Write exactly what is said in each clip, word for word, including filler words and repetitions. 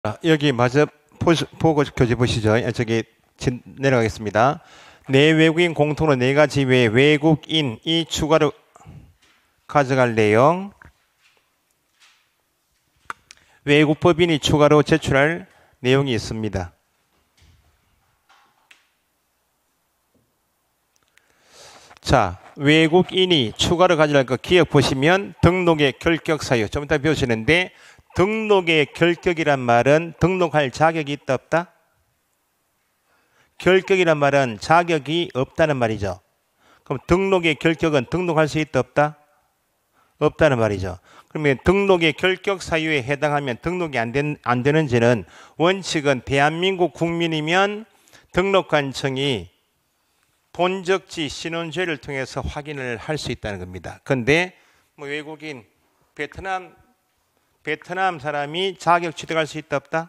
아, 여기 마저 포시, 보고 교재 보시죠. 아, 저기 진- 내려가겠습니다. 내 외국인 공통으로 네 가지 외에 외국인이 추가로 가져갈 내용, 외국 법인이 추가로 제출할 내용이 있습니다. 자, 외국인이 추가로 가져갈 거 기억 보시면 등록의 결격 사유 좀 이따 배우시는데, 등록의 결격이란 말은 등록할 자격이 있다 없다? 결격이란 말은 자격이 없다는 말이죠. 그럼 등록의 결격은 등록할 수 있다 없다? 없다는 말이죠. 그러면 등록의 결격 사유에 해당하면 등록이 안, 된, 안 되는지는, 원칙은 대한민국 국민이면 등록관청이 본적지 신원조회를 통해서 확인을 할 수 있다는 겁니다. 그런데 뭐 외국인 베트남 베트남 사람이 자격 취득할 수 있다 없다?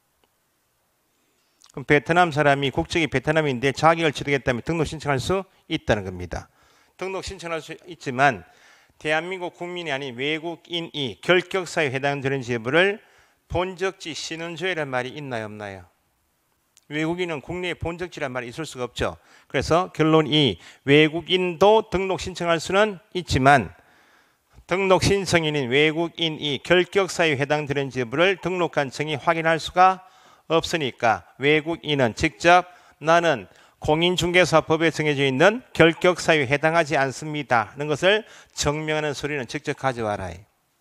그럼 베트남 사람이 국적이 베트남인데 자격을 취득했다면 등록 신청할 수 있다는 겁니다. 등록 신청할 수 있지만 대한민국 국민이 아닌 외국인이 결격 사유에 해당되는 제보를 본적지 신원조회란 말이 있나요 없나요? 외국인은 국내에 본적지란 말이 있을 수가 없죠. 그래서 결론이 외국인도 등록 신청할 수는 있지만 등록 신청인인 외국인이 결격 사유에 해당되는 제보를 등록관청이 확인할 수가 없으니까 외국인은 직접 나는 공인중개사법에 정해져 있는 결격 사유에 해당하지 않습니다 하는 것을 증명하는 서류는 직접 가져와라.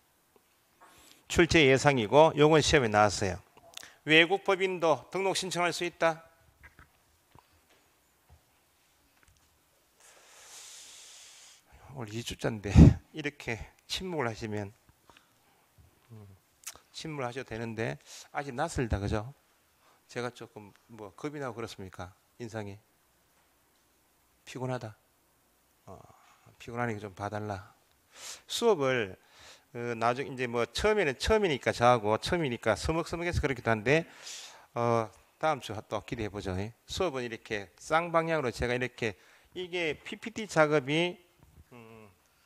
출제 예상이고 요건 시험에 나왔어요. 외국 법인도 등록 신청할 수 있다. 오늘 이 주자인데 이렇게 침묵을 하시면 침묵을 하셔도 되는데 아직 낯설다, 그죠? 제가 조금 뭐 겁이 나고 그렇습니까? 인상이 피곤하다. 어, 피곤하니까 좀 봐달라. 수업을 어, 나중 이제 뭐 처음에는 처음이니까 저하고 처음이니까 서먹서먹해서 그렇기도 한데 어, 다음 주 또 기대해 보죠. 수업은 이렇게 쌍방향으로 제가 이렇게 이게 피피티 작업이 음,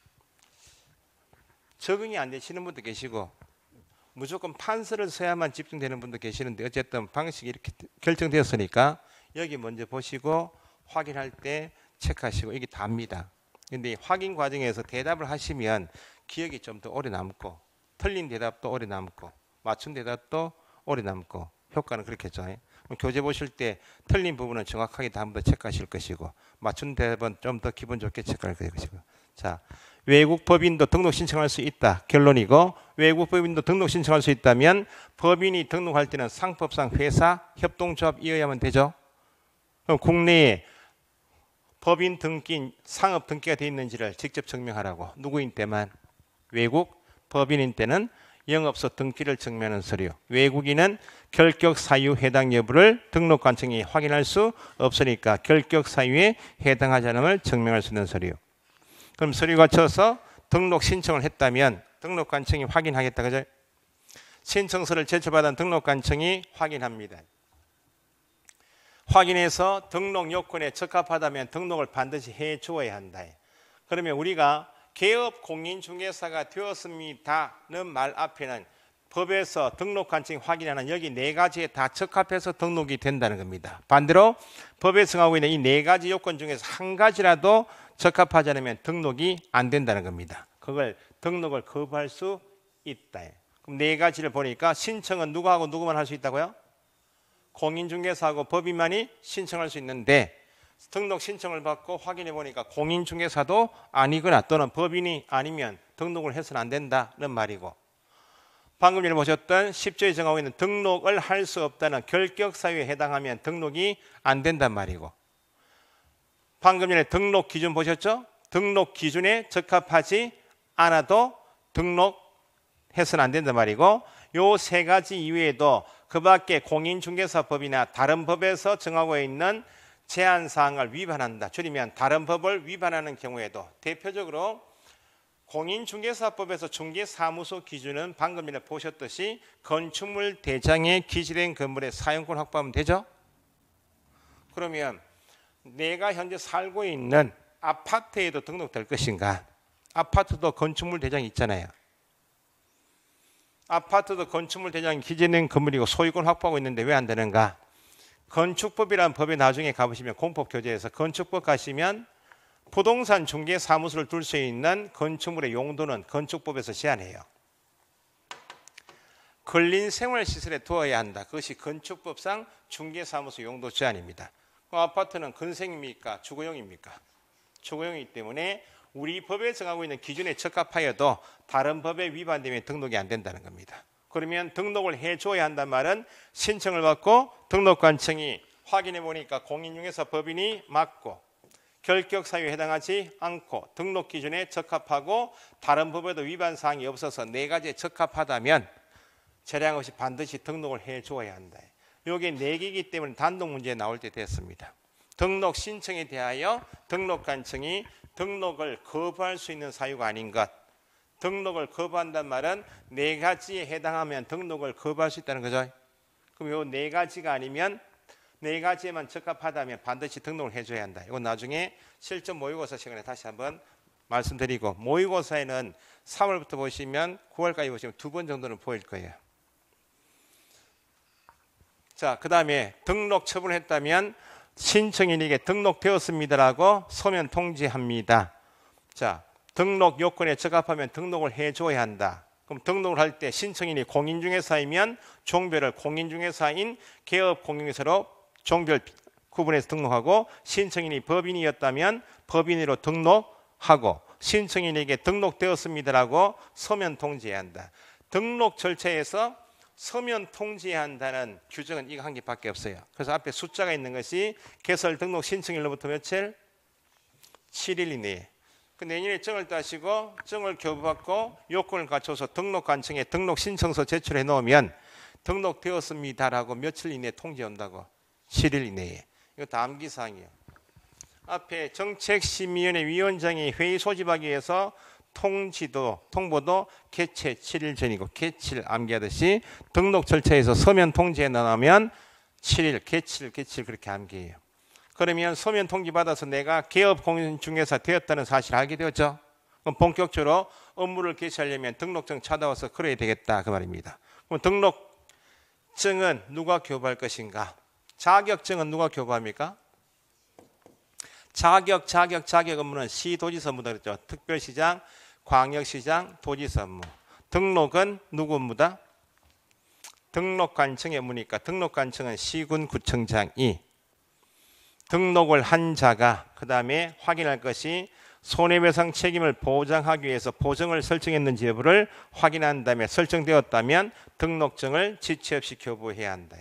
적응이 안 되시는 분도 계시고 무조건 판서를 써야만 집중되는 분도 계시는데 어쨌든 방식이 이렇게 결정되었으니까 여기 먼저 보시고 확인할 때 체크하시고 이게 답니다. 근데 확인 과정에서 대답을 하시면 기억이 좀 더 오래 남고 틀린 대답도 오래 남고 맞춘 대답도 오래 남고 효과는 그렇겠죠. 교재 보실 때 틀린 부분은 정확하게 다음 더 체크하실 것이고 맞춘 대답은 좀 더 기분 좋게 체크할 것이고. 자, 외국 법인도 등록 신청할 수 있다. 결론이고 외국 법인도 등록 신청할 수 있다면 법인이 등록할 때는 상법상 회사 협동조합이어야만 되죠. 그럼 국내에 법인 등기, 상업 등기가 되어 있는지를 직접 증명하라고. 누구인 때만? 외국 법인인 때는 영업소 등기를 증명하는 서류. 외국인은 결격 사유 해당 여부를 등록관청이 확인할 수 없으니까 결격 사유에 해당하지 않음을 증명할 수 있는 서류. 그럼 서류 갖춰서 등록 신청을 했다면 등록관청이 확인하겠다, 그죠? 신청서를 제출받은 등록관청이 확인합니다. 확인해서 등록 요건에 적합하다면 등록을 반드시 해 주어야 한다. 그러면 우리가 개업 공인중개사가 되었습니다는 말 앞에는 법에서 등록관청이 확인하는 여기 네 가지에 다 적합해서 등록이 된다는 겁니다. 반대로 법에 정하고 있는 이 네 가지 요건 중에서 한 가지라도 적합하지 않으면 등록이 안 된다는 겁니다. 그걸 등록을 거부할 수 있다. 그럼 네 가지를 보니까 신청은 누구하고 누구만 할 수 있다고요? 공인중개사하고 법인만이 신청할 수 있는데 등록 신청을 받고 확인해 보니까 공인중개사도 아니거나 또는 법인이 아니면 등록을 해서는 안 된다는 말이고, 방금 전에 보셨던 십 조에 정하고 있는 등록을 할 수 없다는 결격 사유에 해당하면 등록이 안 된단 말이고, 방금 전에 등록 기준 보셨죠? 등록 기준에 적합하지 않아도 등록해서는 안 된단 말이고, 요 세 가지 이외에도 그 밖에 공인중개사법이나 다른 법에서 정하고 있는 제한사항을 위반한다. 줄이면 다른 법을 위반하는 경우에도 대표적으로 공인중개사법에서 중개사무소 기준은 방금 전에 보셨듯이 건축물 대장에 기재된 건물의 사용권 확보하면 되죠? 그러면 내가 현재 살고 있는 아파트에도 등록될 것인가? 아파트도 건축물 대장이 있잖아요. 아파트도 건축물 대장이 기재된 건물이고 소유권 확보하고 있는데 왜 안 되는가? 건축법이라는 법에 나중에 가보시면 공법교재에서 건축법 가시면 부동산 중개 사무소를 둘 수 있는 건축물의 용도는 건축법에서 제한해요. 근린 생활시설에 두어야 한다. 그것이 건축법상 중개사무소 용도 제한입니다. 그럼 아파트는 건생입니까? 주거용입니까? 주거용이기 때문에 우리 법에 정하고 있는 기준에 적합하여도 다른 법에 위반되면 등록이 안 된다는 겁니다. 그러면 등록을 해줘야 한단 말은 신청을 받고 등록관청이 확인해 보니까 공인중개사 법인이 맞고 결격사유에 해당하지 않고 등록 기준에 적합하고 다른 법에도 위반 사항이 없어서 네 가지에 적합하다면 재량 없이 반드시 등록을 해줘야 한다. 이게 네 개이기 때문에 단독 문제에 나올 때 됐습니다. 등록 신청에 대하여 등록관청이 등록을 거부할 수 있는 사유가 아닌 것. 등록을 거부한다는 말은 네 가지에 해당하면 등록을 거부할 수 있다는 거죠. 그럼 이 네 가지가 아니면 네 가지에만 적합하다면 반드시 등록을 해줘야 한다. 이건 나중에 실전 모의고사 시간에 다시 한번 말씀드리고, 모의고사에는 삼월부터 보시면 구월까지 보시면 두 번 정도는 보일 거예요. 자, 그 다음에 등록 처분했다면 신청인에게 등록되었습니다라고 서면 통지합니다. 자, 등록 요건에 적합하면 등록을 해줘야 한다. 그럼 등록을 할 때 신청인이 공인중개사이면 종별을 공인중개사인 개업공인중개사로 종별 구분해서 등록하고, 신청인이 법인이었다면 법인으로 등록하고, 신청인에게 등록되었습니다라고 서면 통지해야 한다. 등록 절차에서 서면 통지해야 한다는 규정은 이거 한 개밖에 없어요. 그래서 앞에 숫자가 있는 것이 개설 등록 신청일로부터 며칠? 칠 일 이내에. 그 내년에 증을 따시고 증을 교부받고 요건을 갖춰서 등록관청에 등록 신청서 제출해 놓으면 등록되었습니다라고 며칠 이내에 통지 온다고. 칠 일 이내에. 이거 다 암기사항이에요. 앞에 정책심의위원회 위원장이 회의 소집하기 위해서 통지도, 통보도 개최 칠 일 전이고, 개칠 암기하듯이 등록 절차에서 서면 통지해 나가면 칠 일, 개칠, 개칠 그렇게 암기해요. 그러면 서면 통지 받아서 내가 개업 공인중개사 되었다는 사실을 알게 되었죠. 그럼 본격적으로 업무를 개시하려면 등록증 찾아와서 그래야 되겠다 그 말입니다. 그럼 등록증은 누가 교부할 것인가? 자격증은 누가 교부합니까? 자격, 자격, 자격 업무는 시도지사 업무다 그랬죠. 특별시장, 광역시장, 도지사 업무. 등록은 누구 업무다? 등록관청의 업무니까 등록관청은 시군구청장이 등록을 한 자가 그 다음에 확인할 것이 손해배상 책임을 보장하기 위해서 보증을 설정했는지 여부를 확인한 다음에 설정되었다면 등록증을 지체 없이 교부해야 한다.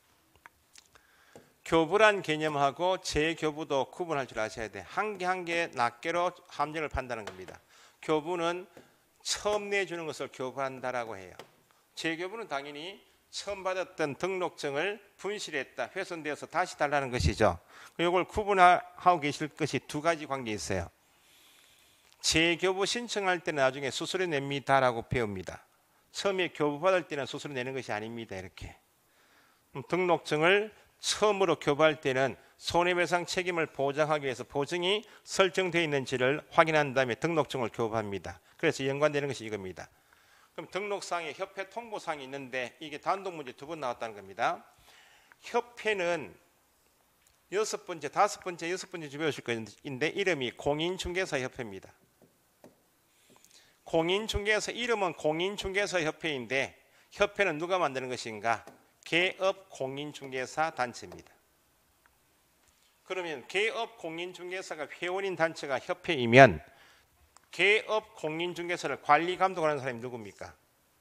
교부란 개념하고 재교부도 구분할 줄 아셔야 돼. 한 개 한 개 낱개로 함정을 판다는 겁니다. 교부는 처음 내주는 것을 교부한다라고 해요. 재교부는 당연히 처음 받았던 등록증을 분실했다, 훼손되어서 다시 달라는 것이죠. 이걸 구분하고 계실 것이 두 가지 관계 있어요. 재교부 신청할 때는 나중에 수수료 냅니다라고 배웁니다. 처음에 교부받을 때는 수수료 내는 것이 아닙니다. 이렇게. 등록증을 처음으로 교부할 때는 손해배상 책임을 보장하기 위해서 보증이 설정되어 있는지를 확인한 다음에 등록증을 교부합니다. 그래서 연관되는 것이 이겁니다. 그럼 등록상에 협회 통보사항이 있는데 이게 단독 문제 두 번 나왔다는 겁니다. 협회는 여섯 번째, 다섯 번째, 여섯 번째 주 배우실 건데 이름이 공인중개사협회입니다. 공인중개사 이름은 공인중개사협회인데 협회는 누가 만드는 것인가? 개업 공인중개사 단체입니다. 그러면 개업 공인중개사가 회원인 단체가 협회이면 개업 공인중개사를 관리 감독하는 사람이 누굽니까?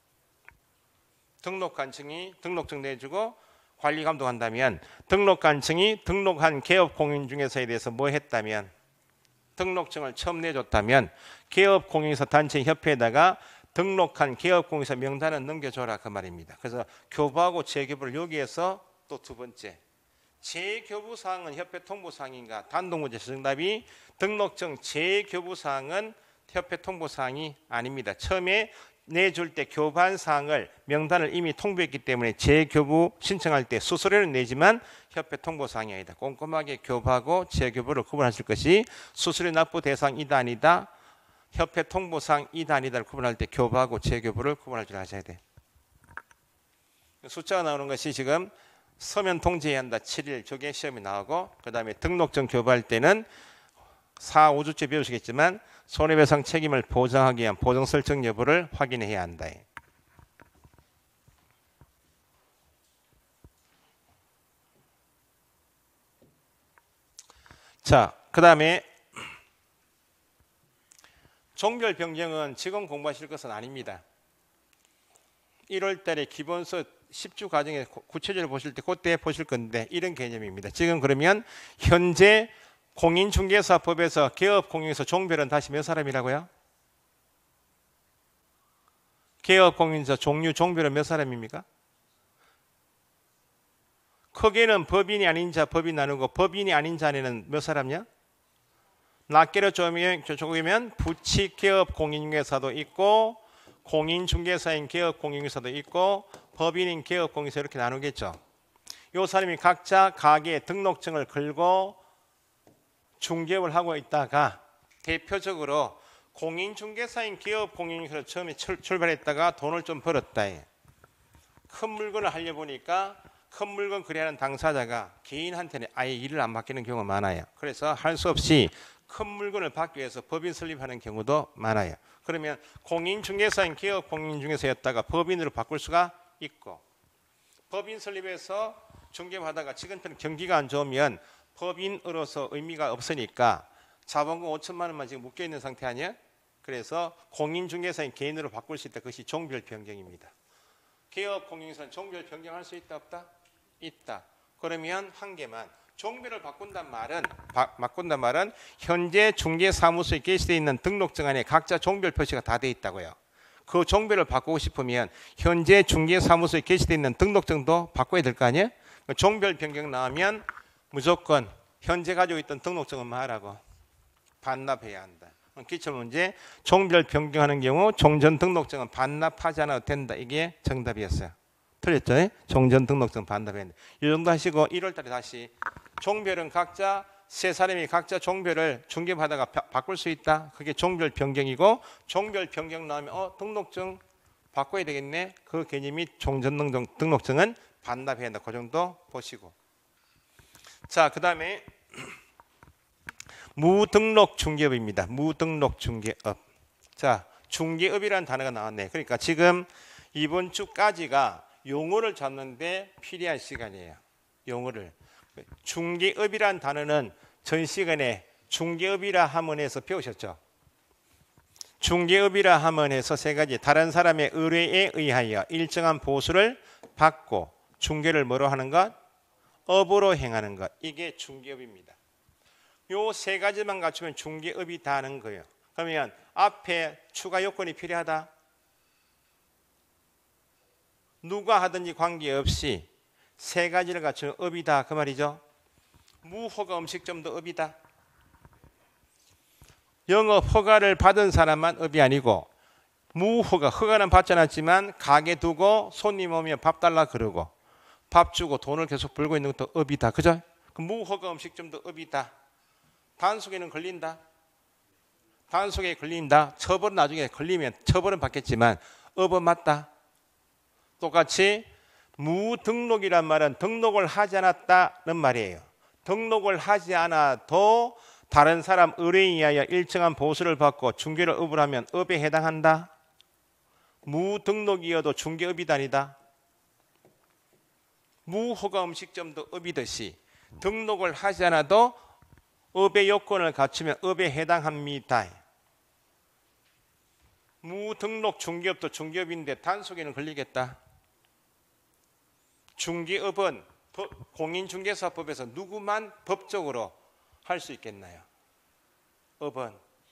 등록관청이 등록증 내주고 관리 감독한다면 등록관청이 등록한 개업 공인중개사에 대해서 뭐 했다면 등록증을 처음 내줬다면 개업 공인중개사 단체 협회에다가 등록한 개업공인중개사 명단은 넘겨줘라 그 말입니다. 그래서 교부하고 재교부를 여기에서 또 두 번째 재교부사항은 협회 통보사항인가? 단독문제 정답이 등록증 재교부사항은 협회 통보사항이 아닙니다. 처음에 내줄 때 교부한 사항을 명단을 이미 통보했기 때문에 재교부 신청할 때 수수료를 내지만 협회 통보사항이 아니다. 꼼꼼하게 교부하고 재교부를 구분하실 것이 수수료 납부 대상이다 아니다 협회 통보상 이다 아니다를 구분할 때 교부하고 재교부를 구분할 줄 아셔야 돼. 숫자가 나오는 것이 지금 서면 통지해야 한다 칠 일 저게 시험이 나오고 그 다음에 등록증 교부할 때는 사, 오 주째 배우시겠지만 손해배상 책임을 보장하기 위한 보정 설정 여부를 확인해야 한다. 자, 그 다음에 종별 변경은 지금 공부하실 것은 아닙니다. 일월 달에 기본서 십 주 과정에 구체적으로 보실 때 그때 보실 건데 이런 개념입니다. 지금 그러면 현재 공인중개사법에서 개업공인에서 종별은 다시 몇 사람이라고요? 개업공인에서 종류 종별은 몇 사람입니까? 크게는 법인이 아닌 자 법인 나누고 법인이 아닌 자는 몇 사람이야? 낱개로 쪼개면 부칙 개업 공인중개사도 있고 공인중개사인 개업 공인중개사도 있고 법인인 개업 공인중개사 이렇게 나누겠죠. 이 사람이 각자 가게 등록증을 걸고 중개업을 하고 있다가 대표적으로 공인중개사인 개업 공인중개사로 처음에 출, 출발했다가 돈을 좀 벌었다. 큰 물건을 하려 보니까 큰 물건 거래하는 당사자가 개인한테는 아예 일을 안 맡기는 경우가 많아요. 그래서 할 수 없이 큰 물건을 받기 위해서 법인 설립하는 경우도 많아요. 그러면 공인중개사인 개업 공인중개사였다가 법인으로 바꿀 수가 있고 법인 설립해서 중개하다가 지금처럼 경기가 안 좋으면 법인으로서 의미가 없으니까 자본금 오천만 원만 지금 묶여있는 상태 아니야? 그래서 공인중개사인 개인으로 바꿀 수 있다. 그것이 종별 변경입니다. 개업 공인중개사는 종별 변경할 수 있다 없다? 있다. 그러면 한 개만 종별을 바꾼단 말은 바, 바꾼단 말은 현재 중개사무소에 게시되어 있는 등록증 안에 각자 종별 표시가 다 돼 있다고요. 그 종별을 바꾸고 싶으면 현재 중개사무소에 게시되어 있는 등록증도 바꿔야 될 거 아니에요? 종별 변경 나오면 무조건 현재 가지고 있던 등록증은 말하고 반납해야 한다. 기출문제 종별 변경하는 경우 종전 등록증은 반납하지 않아도 된다. 이게 정답이었어요. 틀렸죠? 종전 등록증 반납해야 된다. 이 정도 하시고 일월 달에 다시 종별은 각자 세 사람이 각자 종별을 중개받다가 바꿀 수 있다. 그게 종별 변경이고 종별 변경 나오면 어 등록증 바꿔야 되겠네. 그 개념이 종전 등록증은 반납해야 한다. 그 정도 보시고. 자, 그 다음에 무등록 중개업입니다. 무등록 중개업. 자, 중개업이라는 단어가 나왔네. 그러니까 지금 이번 주까지가 용어를 잡는데 필요한 시간이에요. 용어를. 중개업이라는 단어는 전 시간에 중개업이라 하면에서 배우셨죠? 중개업이라 하면에서 세 가지 다른 사람의 의뢰에 의하여 일정한 보수를 받고 중개를 뭐로 하는 것? 업으로 행하는 것. 이게 중개업입니다. 요 세 가지만 갖추면 중개업이다 하는 거예요. 그러면 앞에 추가 요건이 필요하다. 누가 하든지 관계없이 세 가지를 갖추면 업이다 그 말이죠. 무허가 음식점도 업이다. 영업 허가를 받은 사람만 업이 아니고 무허가 허가는 받지 않았지만 가게 두고 손님 오면 밥 달라 그러고 밥 주고 돈을 계속 벌고 있는 것도 업이다. 그죠? 그 무허가 음식점도 업이다. 단속에는 걸린다. 단속에 걸린다. 처벌은 나중에 걸리면 처벌은 받겠지만 업은 맞다. 똑같이 무등록이란 말은 등록을 하지 않았다는 말이에요. 등록을 하지 않아도 다른 사람 의뢰에 의하여 일정한 보수를 받고 중개를 업을 하면 업에 해당한다. 무등록이어도 중개업이다 아니다. 무허가 음식점도 업이듯이 등록을 하지 않아도 업의 요건을 갖추면 업에 해당합니다. 무등록 중개업도 중개업인데 단속에는 걸리겠다. 중개업은 공인중개사법에서 누구만 법적으로 할 수 있겠나요? 업은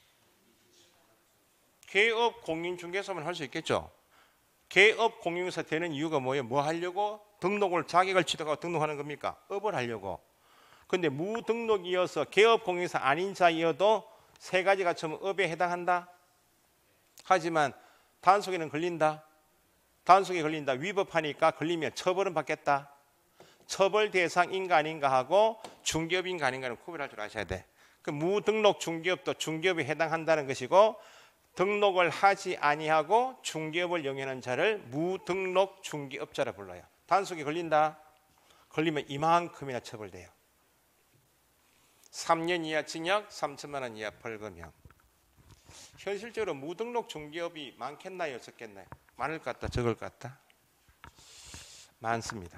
개업 공인중개사만 할 수 있겠죠. 개업 공인중개사 되는 이유가 뭐예요? 뭐 하려고? 등록을 자격을 취득하고 등록하는 겁니까? 업을 하려고. 근데 무등록이어서 개업 공인중개사 아닌 자이어도 세 가지 갖추면 업에 해당한다. 하지만 단속에는 걸린다. 단속에 걸린다. 위법하니까 걸리면 처벌은 받겠다. 처벌 대상인가 아닌가 하고 중개업인가 아닌가를 구별할 줄 아셔야 돼. 그 무등록 중개업도 중개업에 해당한다는 것이고 등록을 하지 아니하고 중개업을 영위하는 자를 무등록 중개업자라 불러요. 단속에 걸린다. 걸리면 이만큼이나 처벌돼요. 삼 년 이하 징역, 삼천만 원 이하 벌금형. 현실적으로 무등록 중개업이 많겠나요? 적겠나요? 많을 것 같다, 적을 것 같다? 많습니다.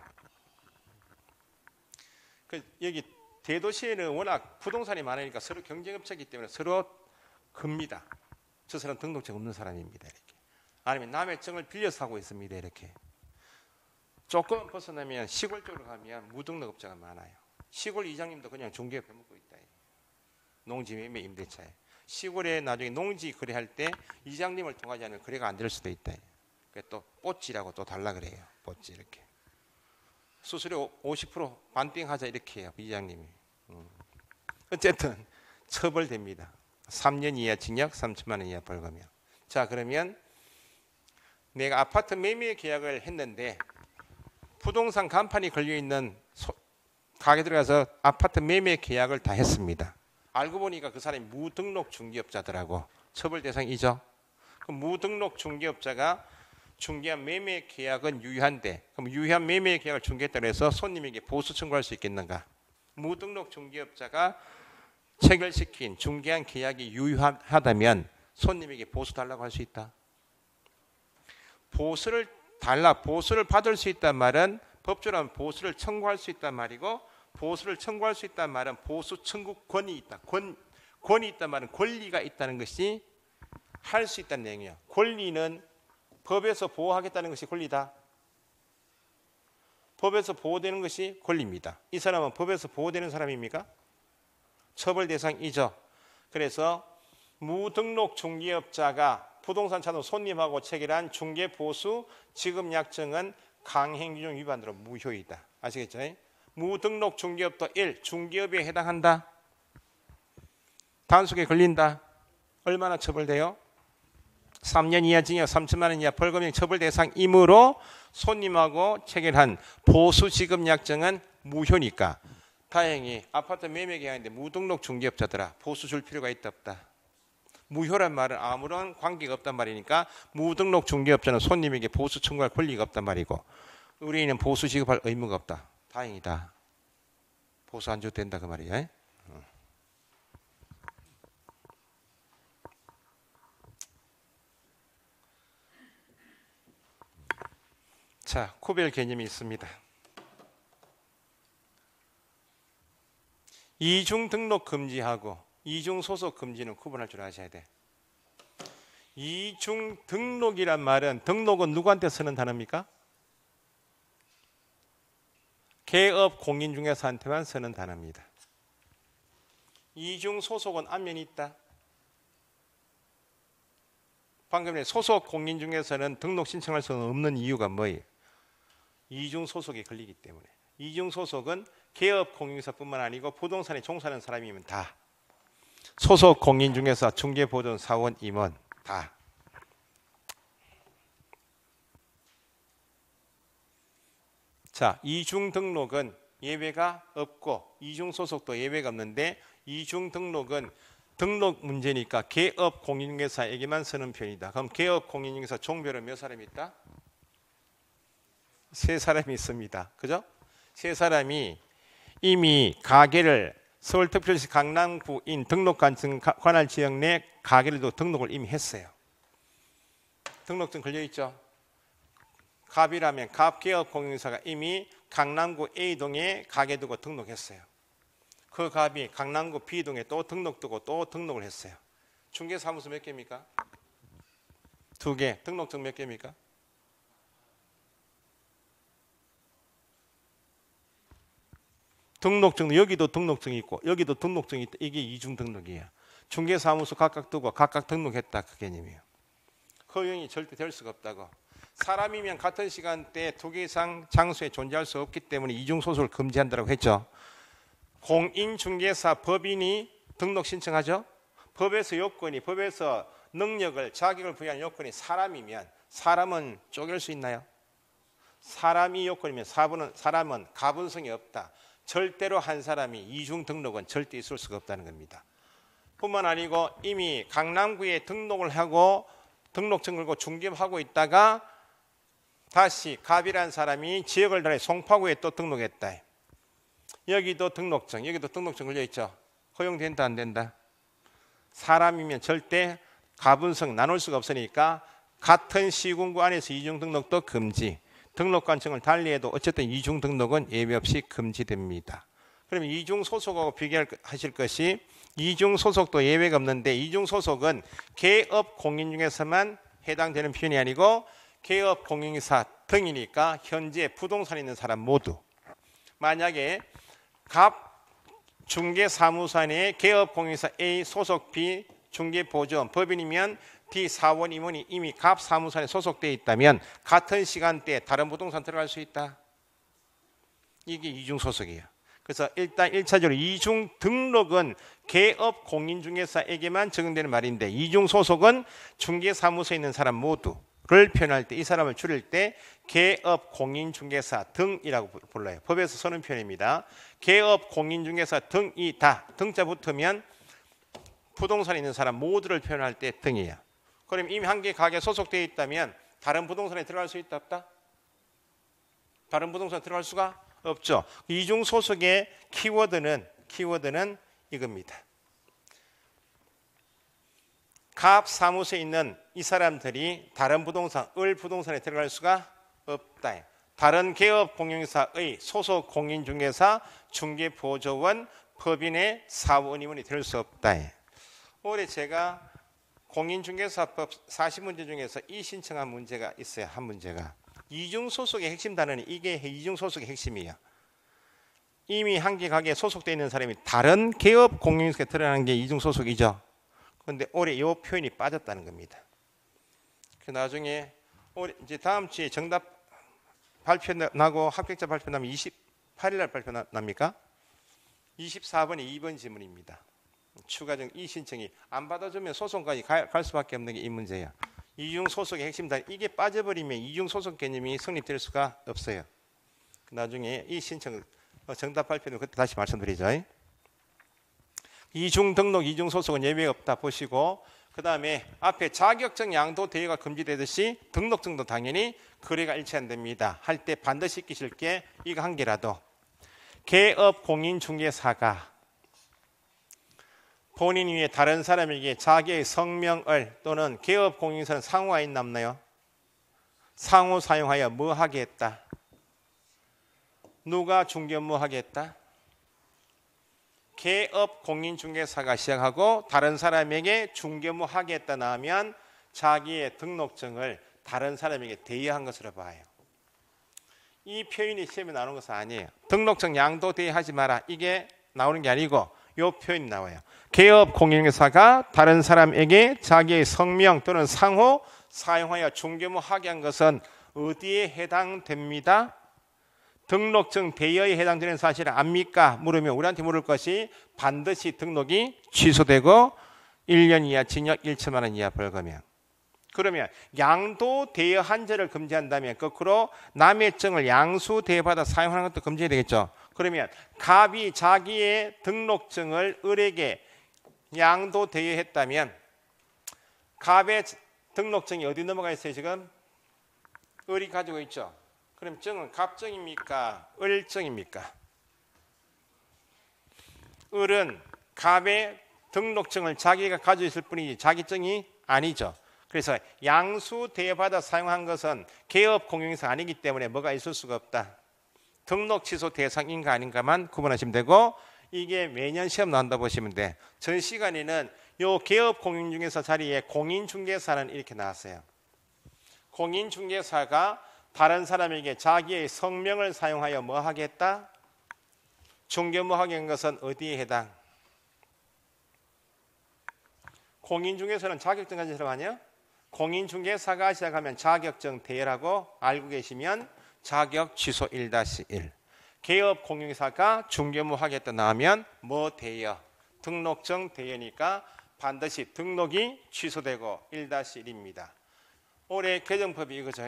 그 여기 대도시에는 워낙 부동산이 많으니까 서로 경쟁업체이기 때문에 서로 겁니다. 저 사람 등록증 없는 사람입니다. 이렇게. 아니면 남의 증을 빌려서 하고 있습니다. 이렇게. 조금 벗어나면 시골 쪽으로 가면 무등록업자가 많아요. 시골 이장님도 그냥 중개업 해먹고 있다. 농지 매매 임대차에. 시골에 나중에 농지 거래할 때 이장님을 통하지 않으면 거래가 안 될 수도 있다. 그래서 또 뽀찌라고 또 달라 그래요. 뽀찌 이렇게. 수수료 오십 퍼센트 반띵하자 이렇게 해요. 이장님이. 음. 어쨌든 처벌됩니다. 삼 년 이하 징역, 삼천만 원 이하 벌금이요. 자, 그러면 내가 아파트 매매 계약을 했는데 부동산 간판이 걸려있는 가게 들어가서 아파트 매매 계약을 다 했습니다. 알고 보니까 그 사람이 무등록 중개업자더라고. 처벌 대상이죠. 그 무등록 중개업자가 중개한 매매 계약은 유효한데, 그럼 유효한 매매 계약을 중개했다고 해서 손님에게 보수 청구할 수 있겠는가? 무등록 중개업자가 체결시킨 중개한 계약이 유효하다면 손님에게 보수 달라고 할 수 있다. 보수를 달라, 보수를 받을 수 있단 말은 법조라면 보수를 청구할 수 있단 말이고, 보수를 청구할 수 있단 말은 보수 청구권이 있다. 권, 권이 있단 말은 권리가 있다는 것이 할 수 있다는 내용이에요. 권리는 법에서 보호하겠다는 것이 권리다. 법에서 보호되는 것이 권리입니다. 이 사람은 법에서 보호되는 사람입니까? 처벌 대상이죠. 그래서 무등록 중개업자가 부동산 차도 손님하고 체결한 중개보수 지급약정은 강행규정 위반으로 무효이다. 아시겠죠? 무등록 중개업도 일. 중개업에 해당한다. 단속에 걸린다. 얼마나 처벌돼요? 삼 년 이하 징역, 삼천만 원 이하 벌금형 처벌 대상이므로 손님하고 체결한 보수 지급 약정은 무효니까 다행히 아파트 매매 계약인데 무등록 중개업자들아 보수 줄 필요가 있다 없다? 무효란 말은 아무런 관계가 없단 말이니까 무등록 중개업자는 손님에게 보수 청구할 권리가 없단 말이고 의뢰인은 보수 지급할 의무가 없다. 다행이다. 보수 안 줘도 된다 그 말이야. 자, 구별 개념이 있습니다. 이중 등록 금지하고 이중 소속 금지는 구분할 줄 아셔야 돼. 이중 등록이란 말은 등록은 누구한테 쓰는 단어입니까? 개업 공인중개사한테만 쓰는 단어입니다. 이중 소속은 안면이 있다. 방금 전에 소속 공인중개사는 등록 신청할 수 없는 이유가 뭐예요? 이중 소속에 걸리기 때문에. 이중 소속은 개업 공인중개사뿐만 아니고 부동산에 종사하는 사람이면 다. 소속 공인중개사, 중개보증 사원, 임원 다. 자, 이중 등록은 예외가 없고 이중 소속도 예외가 없는데 이중 등록은 등록 문제니까 개업 공인중개사에게만 쓰는 편이다. 그럼 개업 공인중개사 종별은 몇 사람이 있다? 세 사람이 있습니다. 그죠? 세 사람이 이미 가게를 서울특별시 강남구인 등록관청 관할 지역 내 가게를도 등록을 이미 했어요. 등록증 걸려있죠? 갑이라면 갑개업 공인중개사가 이미 강남구 A동에 가게 두고 등록했어요. 그 갑이 강남구 B동에 또 등록 두고 또 등록을 했어요. 중개사무소 몇 개입니까? 두 개. 등록증 몇 개입니까? 등록증, 여기도 등록증이 있고 여기도 등록증이 있다. 이게 이중 등록이에요. 중개사무소 각각 두고 각각 등록했다. 그 개념이에요. 허용이 절대 될 수가 없다고. 사람이면 같은 시간대에 두 개 이상 장소에 존재할 수 없기 때문에 이중 소속을 금지한다고 했죠. 공인중개사 법인이 등록 신청하죠. 법에서 요건이 법에서 능력을 자격을 부여한 요건이 사람이면 사람은 쪼갤 수 있나요? 사람이 요건이면 사분은, 사람은 가분성이 없다. 절대로 한 사람이 이중 등록은 절대 있을 수가 없다는 겁니다. 뿐만 아니고 이미 강남구에 등록을 하고 등록증 걸고 중개하고 있다가 다시 갑이라는 사람이 지역을 다해 송파구에 또 등록했다. 여기도 등록증, 여기도 등록증 걸려있죠. 허용된다 안 된다? 사람이면 절대 가분성 나눌 수가 없으니까 같은 시군구 안에서 이중 등록도 금지. 등록관청을 달리해도 어쨌든 이중 등록은 예외 없이 금지됩니다. 그러면 이중 소속하고 비교하실 것이 이중 소속도 예외가 없는데 이중 소속은 개업 공인 중에서만 해당되는 표현이 아니고 개업 공인사 등이니까 현재 부동산에 있는 사람 모두. 만약에 갑 중개사무소 내 개업 공인사 A 소속 B 중개보조원 법인이면 D 사원 임원이 이미 갑 사무소에 소속되어 있다면 같은 시간대에 다른 부동산 들어갈 수 있다. 이게 이중 소속이에요. 그래서 일단 일 차적으로 이중 등록은 개업 공인중개사에게만 적용되는 말인데 이중 소속은 중개사무소에 있는 사람 모두를 표현할 때 이 사람을 줄일 때 개업 공인중개사 등이라고 불러요. 법에서 쓰는 표현입니다. 개업 공인중개사 등이다. 등자 붙으면 부동산에 있는 사람 모두를 표현할 때 등이에요. 그럼 이미 한 개 가게에 소속되어 있다면 다른 부동산에 들어갈 수 있다 없다? 다른 부동산에 들어갈 수가 없죠. 이중 소속의 키워드는 키워드는 이겁니다. 갑 사무소에 있는 이 사람들이 다른 부동산, 을 부동산에 들어갈 수가 없다. 다른 개업 공인사의 소속 공인중개사, 중개보조원, 법인의 사원임원이 될 수 없다. 올해 제가 공인중개사법 사십 문제 중에서 이 신청한 문제가 있어요. 한 문제가 이중소속의 핵심 단어는 이게 이중소속의 핵심이에요. 이미 한 개 가게에 소속되어 있는 사람이 다른 개업 공인중개사에 들어가는 게 이중소속이죠. 그런데 올해 이 표현이 빠졌다는 겁니다. 그 나중에 올해 이제 다음 주에 정답 발표 나고 합격자 발표 나면 이십팔 일 날 발표 납니까? 이십사 번에 이 번 지문입니다. 추가적 이 신청이 안 받아주면 소송까지 갈, 갈 수밖에 없는 게 이 문제야. 이중 소속의 핵심 단 이게 빠져버리면 이중 소속 개념이 성립될 수가 없어요. 나중에 이 신청 정답 발표는 그때 다시 말씀드리죠. 이중 등록, 이중 소속은 예외 없다 보시고 그 다음에 앞에 자격증 양도 대여가 금지되듯이 등록증도 당연히 거래가 일치 안 됩니다. 할 때 반드시 끼실 게 이거 한 개라도 개업 공인중개사가 본인 위에 다른 사람에게 자기의 성명을 또는 개업 공인사는 상호하인 남나요? 상호 사용하여 뭐 하게 했다? 누가 중개업무 하게 했다? 개업 공인중개사가 시작하고 다른 사람에게 중개업무 하게 했다 나오면 자기의 등록증을 다른 사람에게 대여한 것으로 봐요. 이 표현이 시험에 나오는 것은 아니에요. 등록증 양도 대여하지 마라. 이게 나오는 게 아니고 이 표현이 나와요. 개업 공인중개사가 다른 사람에게 자기의 성명 또는 상호 사용하여 중개업무 하게 한 것은 어디에 해당됩니다? 등록증 대여에 해당되는 사실을 압니까? 물으면 우리한테 물을 것이 반드시 등록이 취소되고 일 년 이하 징역 천만 원 이하 벌금이야. 그러면 양도 대여 한제를 금지한다면 거꾸로 남의 증을 양수 대여받아 사용하는 것도 금지해야 되겠죠. 그러면 갑이 자기의 등록증을 을에게 양도 대여했다면 갑의 등록증이 어디 넘어가 있어요? 지금 을이 가지고 있죠. 그럼 증은 갑증입니까? 을증입니까? 을은 갑의 등록증을 자기가 가지고 있을 뿐이지 자기 증이 아니죠. 그래서 양수 대여받아 사용한 것은 개업 공인중개사 아니기 때문에 뭐가 있을 수가 없다. 등록 취소 대상인가 아닌가만 구분하시면 되고 이게 매년 시험 나온다 보시면 돼. 전 시간에는 요 개업 공인중개사 자리에 공인중개사는 이렇게 나왔어요. 공인중개사가 다른 사람에게 자기의 성명을 사용하여 뭐 하겠다? 중개업무 하게 한 것은 어디에 해당? 공인중개사는 자격증 가진 사람 아니야? 공인중개사가 시작하면 자격증 대여라고 알고 계시면 자격 취소 일 다시 일. 개업 공인중개사가 중개업무 하겠다 나오면 뭐 대여? 등록증 대여니까 반드시 등록이 취소되고 일 다시 일입니다. 올해 개정법이 이거죠.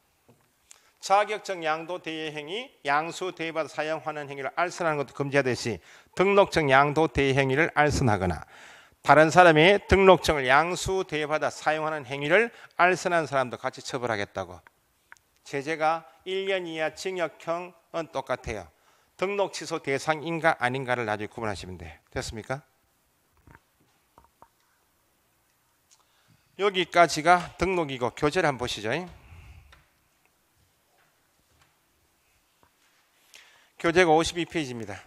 자격증 양도 대여 행위, 양수 대여받아 사용하는 행위를 알선하는 것도 금지하듯이 등록증 양도 대여 행위를 알선하거나 다른 사람의 등록증을 양수 대여받아 사용하는 행위를 알선한 사람도 같이 처벌하겠다고. 제재가 일 년 이하 징역형은 똑같아요. 등록 취소 대상인가 아닌가를 나중에 구분하시면 돼요. 됐습니까? 여기까지가 등록이고 교재를 한번 보시죠. 교재가 오십이 페이지입니다.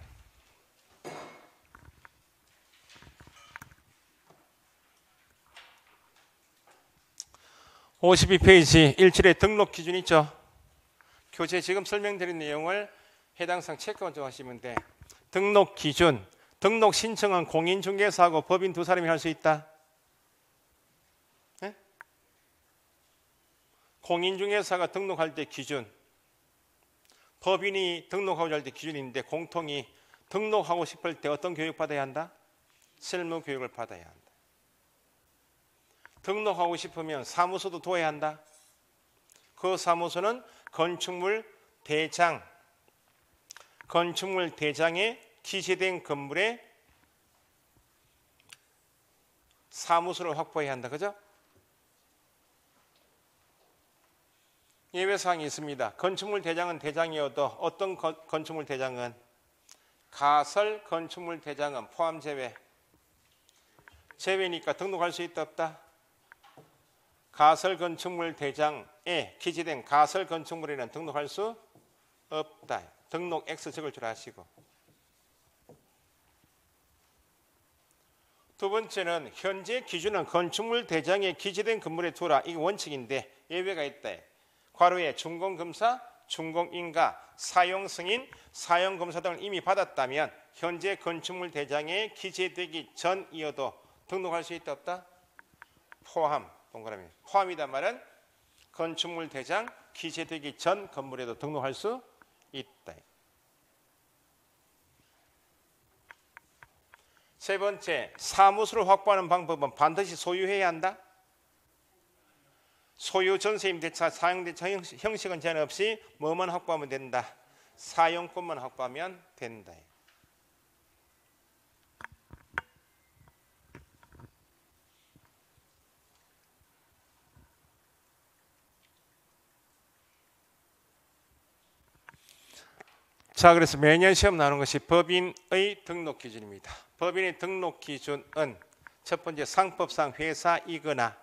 오십이 페이지 일 절에 등록 기준 있죠? 교재 지금 설명드린 내용을 해당상 체크 먼저 하시면 돼. 등록 기준, 등록 신청은 공인중개사하고 법인 두 사람이 할 수 있다. 네? 공인중개사가 등록할 때 기준, 법인이 등록하고자 할 때 기준이 있는데 공통이 등록하고 싶을 때 어떤 교육 받아야 한다? 실무 교육을 받아야 한다. 등록하고 싶으면 사무소도 둬야 한다. 그 사무소는 건축물 대장, 건축물 대장에 기재된 건물에 사무소를 확보해야 한다. 그죠? 예외사항이 있습니다. 건축물 대장은 대장이어도 어떤 거, 건축물 대장은 가설 건축물 대장은 포함 제외. 제외니까 등록할 수 있다 없다? 가설 건축물 대장에 기재된 가설 건축물에는 등록할 수 없다. 등록 X 적을 줄 아시고. 두 번째는 현재 기준은 건축물 대장에 기재된 건물에 두라. 이게 원칙인데 예외가 있다. 괄호에 준공검사, 준공인가, 사용승인, 사용검사 등을 이미 받았다면 현재 건축물 대장에 기재되기 전이어도 등록할 수 있다 없다? 포함. 동그라미. 포함이란 말은 건축물 대장 기재되기 전 건물에도 등록할 수 있다. 세 번째, 사무소를 확보하는 방법은 반드시 소유해야 한다. 소유 전세임대차 사용대차 형식은 제한 없이 뭐만 확보하면 된다. 사용권만 확보하면 된다. 자, 그래서 매년 시험 나오는 것이 법인의 등록 기준입니다. 법인의 등록 기준은 첫 번째 상법상 회사이거나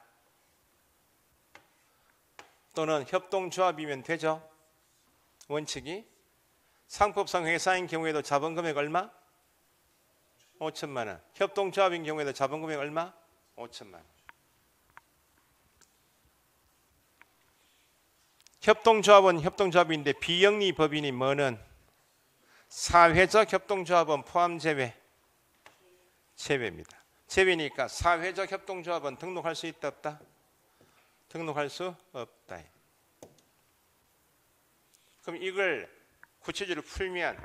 또는 협동조합이면 되죠. 원칙이. 상법상 회사인 경우에도 자본금액 얼마? 오천만 원. 협동조합인 경우에도 자본금액 얼마? 오천만 원. 협동조합은 협동조합인데 비영리 법인이 뭐는? 사회적 협동조합은 포함 제외. 제외입니다. 제외니까 사회적 협동조합은 등록할 수 있다 없다? 등록할 수 없다. 그럼 이걸 구체적으로 풀면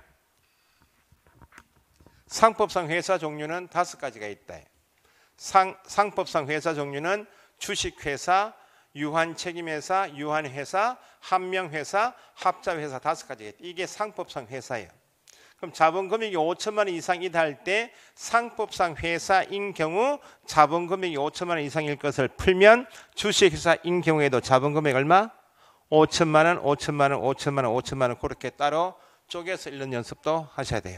상법상 회사 종류는 다섯 가지가 있다. 상, 상법상 회사 종류는 주식회사, 유한책임회사, 유한회사, 한명회사, 합자회사 다섯 가지가 있다. 이게 상법상 회사예요. 그럼 자본금액이 오천만 원 이상이다 할 때 상법상 회사인 경우 자본금액이 오천만 원 이상일 것을 풀면 주식회사인 경우에도 자본금액 얼마? 오천만 원, 오천만 원, 오천만 원, 오천만 원 그렇게 따로 쪼개서 읽는 연습도 하셔야 돼요.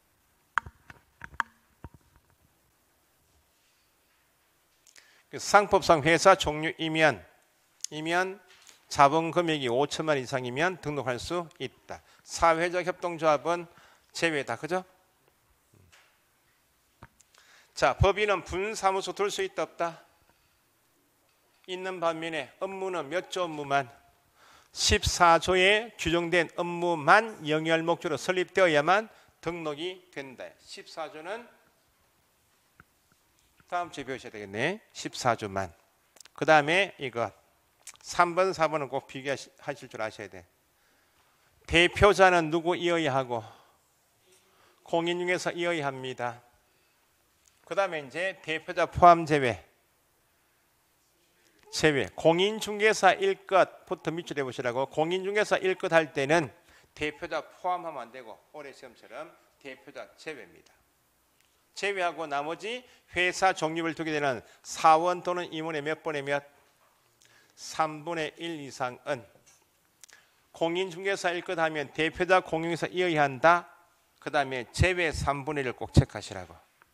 상법상 회사 종류이면 이면 자본금액이 오천만 원 이상이면 등록할 수 있다. 사회적 협동조합은 제외다. 그죠? 자, 법인은 분사무소 둘 수 있다 없다? 있는 반면에 업무는 몇 조 업무만? 십사 조에 규정된 업무만 영위할 목적으로 설립되어야만 등록이 된다. 십사 조는 다음 주에 배우셔야 되겠네. 십사 조만. 그 다음에 이거 삼 번, 사 번은 꼭 비교하실 줄 아셔야 돼. 대표자는 누구이어야 하고 공인중개사이어야 합니다. 그 다음에 이제 대표자 포함 제외. 제외. 공인중개사일 것부터 밑줄에 보시라고. 공인중개사일 것 할 때는 대표자 포함하면 안 되고 올해 시험처럼 대표자 제외입니다. 제외하고 나머지 회사 종류를 두게 되는 사원 또는 임원의 몇 분의 몇? 삼분의 일 이상은 공인중개사일 것 하면 대표자 공인중개사이어야 한다. 그 다음에 제외 삼분의 일을 꼭 체크하시라고.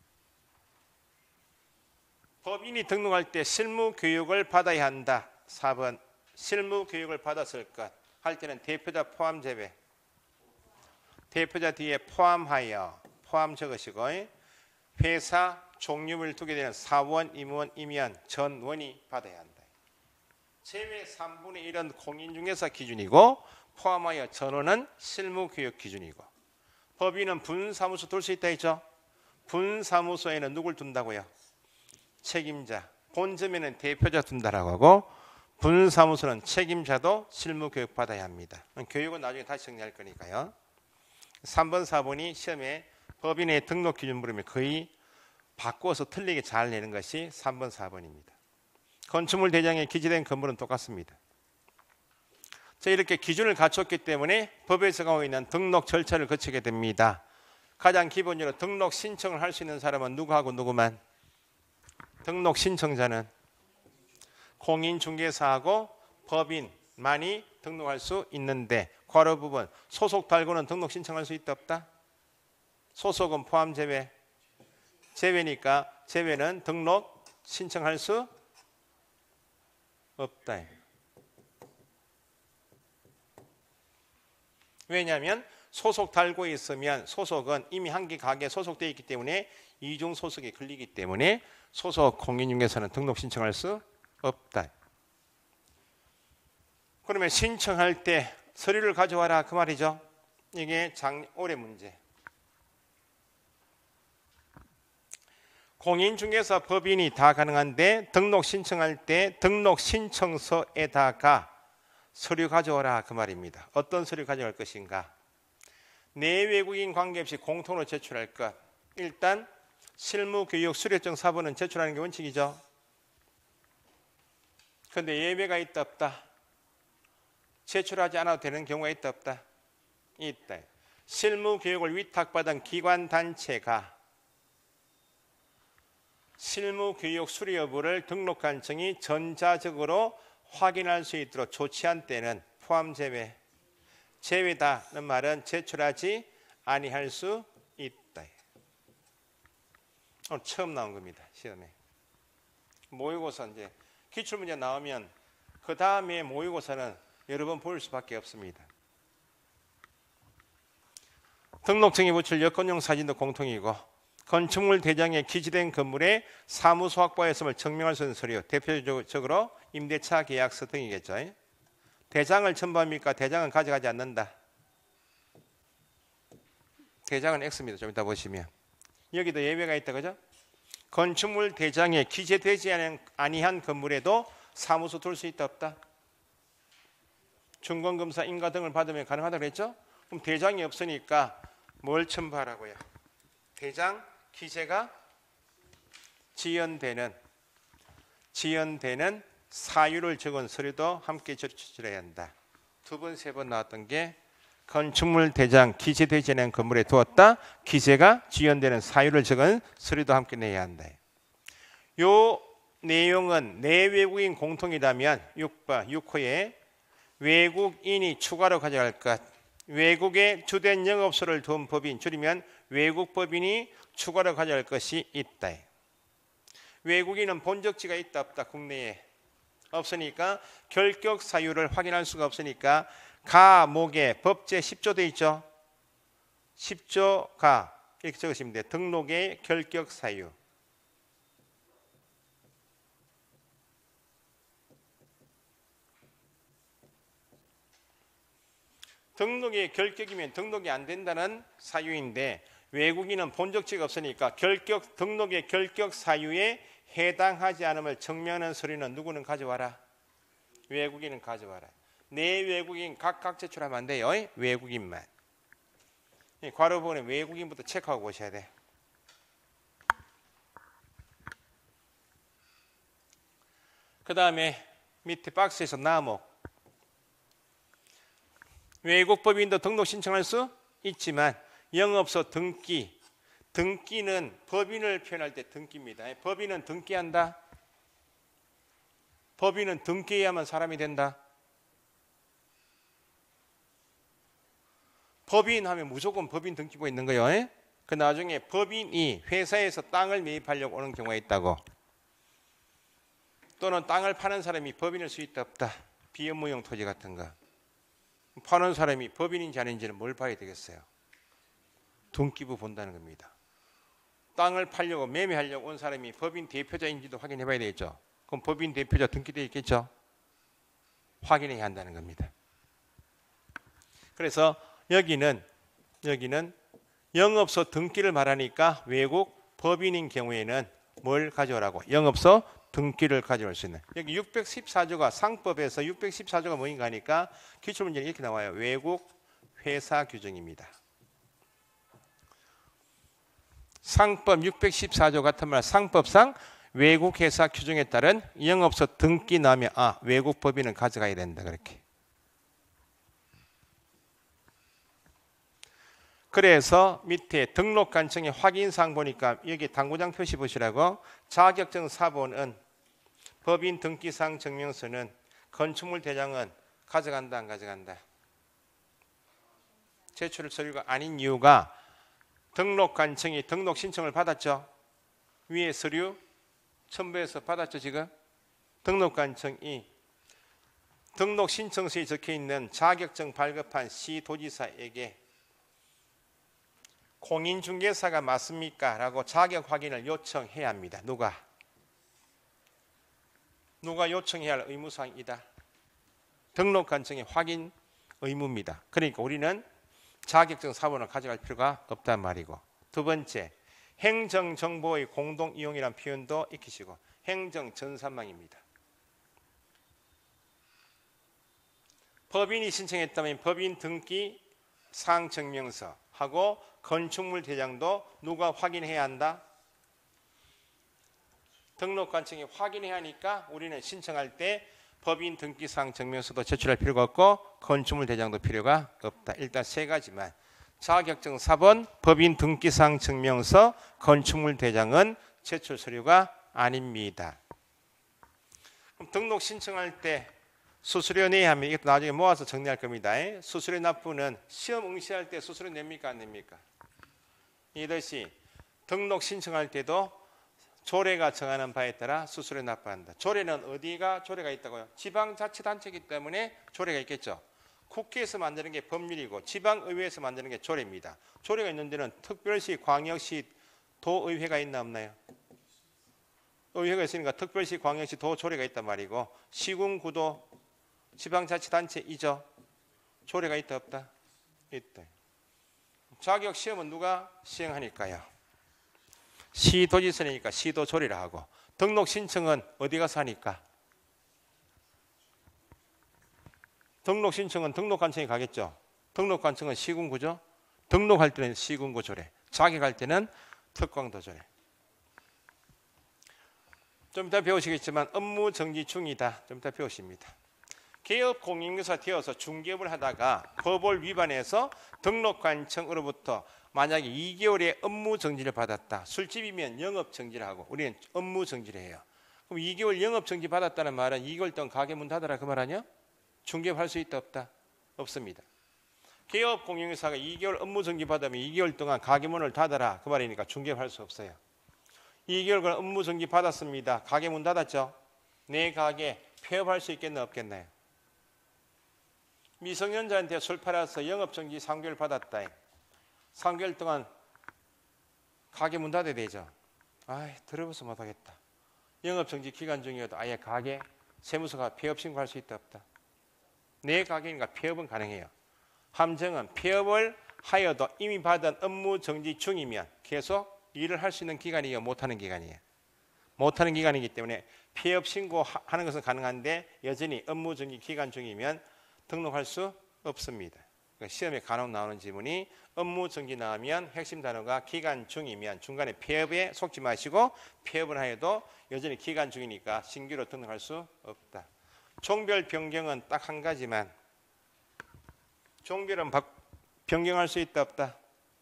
법인이 등록할 때 실무교육을 받아야 한다. 사 번 실무교육을 받았을 것 할 때는 대표자 포함 제외. 대표자 뒤에 포함하여 포함 적으시고 회사 종류를 두게 되는 사원, 임원, 임원, 전원이 받아야 한다. 제외 삼분의 일은 공인중개사 기준이고 포함하여 전원은 실무교육 기준이고 법인은 분사무소 둘 수 있다 했죠. 분사무소에는 누굴 둔다고요? 책임자. 본점에는 대표자 둔다라고 하고 분사무소는 책임자도 실무교육 받아야 합니다. 교육은 나중에 다시 정리할 거니까요. 삼 번, 사 번이 시험에 법인의 등록 기준 물으면 거의 바꿔서 틀리게 잘 내는 것이 삼 번, 사 번입니다. 건축물 대장에 기재된 건물은 똑같습니다. 자, 이렇게 기준을 갖췄기 때문에 법에 정하고 있는 등록 절차를 거치게 됩니다. 가장 기본적으로 등록 신청을 할 수 있는 사람은 누구하고 누구만? 등록 신청자는 공인중개사하고 법인만이 등록할 수 있는데 괄호 부분 소속 달고는 등록 신청할 수 있다 없다? 소속은 포함 제외. 제외니까 제외는 등록 신청할 수 없다. 왜냐하면 소속 달고 있으면 소속은 이미 한 개 가게에 소속되어 있기 때문에 이중 소속에 걸리기 때문에 소속 공인중개사는 등록 신청할 수 없다. 그러면 신청할 때 서류를 가져와라 그 말이죠. 이게 작 올해 문제. 공인중개사 법인이 다 가능한데 등록 신청할 때 등록 신청서에다가 서류 가져와라 그 말입니다. 어떤 서류 가져갈 것인가? 내외국인 관계없이 공통으로 제출할 것. 일단 실무교육 수료증 사본은 제출하는 게 원칙이죠. 그런데 예외가 있다 없다? 제출하지 않아도 되는 경우가 있다 없다? 있다. 실무교육을 위탁받은 기관단체가 실무교육 수료 여부를 등록관청이 전자적으로 확인할 수 있도록 조치한 때는 포함 제외. 제외다는 말은 제출하지 아니할 수 있다. 오늘 처음 나온 겁니다. 시험에. 모의고사 이제 기출문제 나오면 그 다음에 모의고사는 여러 번 볼 수밖에 없습니다. 등록증에 붙일 여권용 사진도 공통이고 건축물 대장에 기재된 건물에 사무소 확보했음을 증명할 수 있는 서류, 대표적으로 임대차 계약서 등이겠죠. 대장을 첨부합니까? 대장은 가져가지 않는다. 대장은 X입니다. 좀 이따 보시면. 여기도 예외가 있다. 그죠? 건축물 대장에 기재되지 아니한 건물에도 사무소 둘 수 있다 없다? 준공검사 인가 등을 받으면 가능하다고 그랬죠? 그럼 대장이 없으니까 뭘 첨부하라고요? 대장 기재가 지연되는 지연되는 사유를 적은 서류도 함께 제출해야 한다. 두 번, 세 번 나왔던 게 건축물 대장 기재되지 않은 건물에 두었다. 기재가 지연되는 사유를 적은 서류도 함께 내야 한다. 요 내용은 내외국인 공통이라면 육 번, 육 호에 외국인이 추가로 가져갈 것. 외국에 주된 영업소를 둔 법인, 줄이면 외국 법인이 추가로 가져갈 것이 있다. 외국인은 본적지가 있다 없다? 국내에 없으니까 결격 사유를 확인할 수가 없으니까 가, 목에 법제 십 조 돼 있죠. 십 조가 이렇게 적으시면 돼요. 등록의 결격 사유. 등록이 결격이면 등록이 안 된다는 사유인데 외국인은 본적지가 없으니까 결격 등록의 결격 사유에 해당하지 않음을 증명하는 서류는 누구는 가져와라? 외국인은 가져와라. 내 외국인 각각 제출하면 안 돼요. 외국인만. 괄호 부분에 외국인부터 체크하고 오셔야 돼. 그 다음에 밑에 박스에서 나목. 외국 법인도 등록 신청할 수 있지만 영업소 등기, 등기는 법인을 표현할 때 등기입니다. 법인은 등기한다. 법인은 등기해야만 사람이 된다. 법인 하면 무조건 법인 등기부가 있는 거예요. 에? 그 나중에 법인이 회사에서 땅을 매입하려고 오는 경우가 있다고. 또는 땅을 파는 사람이 법인일 수 있다 없다. 비업무용 토지 같은 거. 파는 사람이 법인인지 아닌지는 뭘 봐야 되겠어요? 등기부 본다는 겁니다. 땅을 팔려고 매매하려고 온 사람이 법인 대표자인지도 확인해 봐야 되겠죠. 그럼 법인 대표자 등기되어 있겠죠. 확인해야 한다는 겁니다. 그래서 여기는 여기는 영업소 등기를 말하니까 외국 법인인 경우에는 뭘 가져오라고? 영업소 등기를 가져올 수 있는. 여기 육백십사 조가 상법에서 육백십사 조가 뭐인가 하니까 기출문제는 이렇게 나와요. 외국 회사 규정입니다. 상법 육백십사 조 같은 말 상법상 외국 회사 규정에 따른 영업소 등기 나면 아 외국 법인은 가져가야 된다 그렇게. 그래서 밑에 등록 관청의 확인사항 보니까 여기 당구장 표시 보시라고 자격증 사본은 법인 등기사항 증명서는 건축물 대장은 가져간다 안 가져간다. 제출 서류가 아닌 이유가 등록 관청이 등록 신청을 받았죠. 위에 서류 첨부해서 받았죠. 지금 등록 관청이 등록 신청서에 적혀있는 자격증 발급한 시도지사에게 공인중개사가 맞습니까? 라고 자격 확인을 요청해야 합니다. 누가? 누가 요청해야 할 의무사항이다. 등록관청의 확인 의무입니다. 그러니까 우리는 자격증 사본을 가져갈 필요가 없단 말이고. 두 번째, 행정정보의 공동이용이라는 표현도 익히시고 행정전산망입니다. 법인이 신청했다면 법인 등기 사항증명서하고 건축물 대장도 누가 확인해야 한다? 등록관청이 확인해야 하니까 우리는 신청할 때 법인 등기사항 증명서도 제출할 필요가 없고 건축물 대장도 필요가 없다. 일단 세 가지만 자격증 사본, 법인 등기사항 증명서, 건축물 대장은 제출 서류가 아닙니다. 그럼 등록 신청할 때 수수료 내야 하면 이것도 나중에 모아서 정리할 겁니다. 수수료 납부는 시험 응시할 때 수수료 냅니까 안 냅니까? 이것이 등록 신청할 때도 조례가 정하는 바에 따라 수수료 납부한다. 조례는 어디가 조례가 있다고요? 지방자치단체이기 때문에 조례가 있겠죠. 국회에서 만드는 게 법률이고 지방의회에서 만드는 게 조례입니다. 조례가 있는 데는 특별시, 광역시, 도의회가 있나 없나요? 의회가 있으니까 특별시, 광역시, 도 조례가 있단 말이고 시군, 구도, 지방자치단체이죠. 조례가 있다 없다? 있다. 자격시험은 누가 시행하니까요? 시도지사니까 시도조례라 하고 등록 신청은 어디 가서 하니까? 등록 신청은 등록관청에 가겠죠. 등록관청은 시군구죠. 등록할 때는 시군구 조례, 자격할 때는 특광도 조례. 좀 이따 배우시겠지만 업무 정지 중이다. 좀 이따 배우십니다. 개업 공인중개사 되어서 중개업을 하다가 법을 위반해서 등록관청으로부터 만약에 이 개월의 업무 정지를 받았다. 술집이면 영업 정지를 하고 우리는 업무 정지를 해요. 그럼 이 개월 영업 정지 받았다는 말은 이 개월 동안 가게 문 닫아라 그 말 아니야? 중개업할 수 있다 없다? 없습니다. 개업 공인중개사가 이 개월 업무 정지 받으면 이 개월 동안 가게 문을 닫아라 그 말이니까 중개업할 수 없어요. 이 개월간 업무 정지 받았습니다. 가게 문 닫았죠? 내 가게 폐업할 수 있겠나 없겠나요? 미성년자한테 술 팔아서 영업정지 삼 개월 받았다. 삼 개월 동안 가게 문 닫아야 되죠. 아이 들어봐서 못하겠다. 영업정지 기간 중이어도 아예 가게 세무서가 폐업 신고할 수 있다 없다? 내 가게니까 폐업은 가능해요. 함정은 폐업을 하여도 이미 받은 업무 정지 중이면 계속 일을 할 수 있는 기간이에요? 못하는 기간이에요? 못하는 기간이기 때문에 폐업 신고하는 것은 가능한데 여전히 업무 정지 기간 중이면 등록할 수 없습니다. 그러니까 시험에 간혹 나오는 지문이 업무 정지 나오면 핵심 단어가 기간 중이면 중간에 폐업에 속지 마시고 폐업을 하여도 여전히 기간 중이니까 신규로 등록할 수 없다. 종별 변경은 딱 한 가지만 종별은 바, 변경할 수 있다 없다?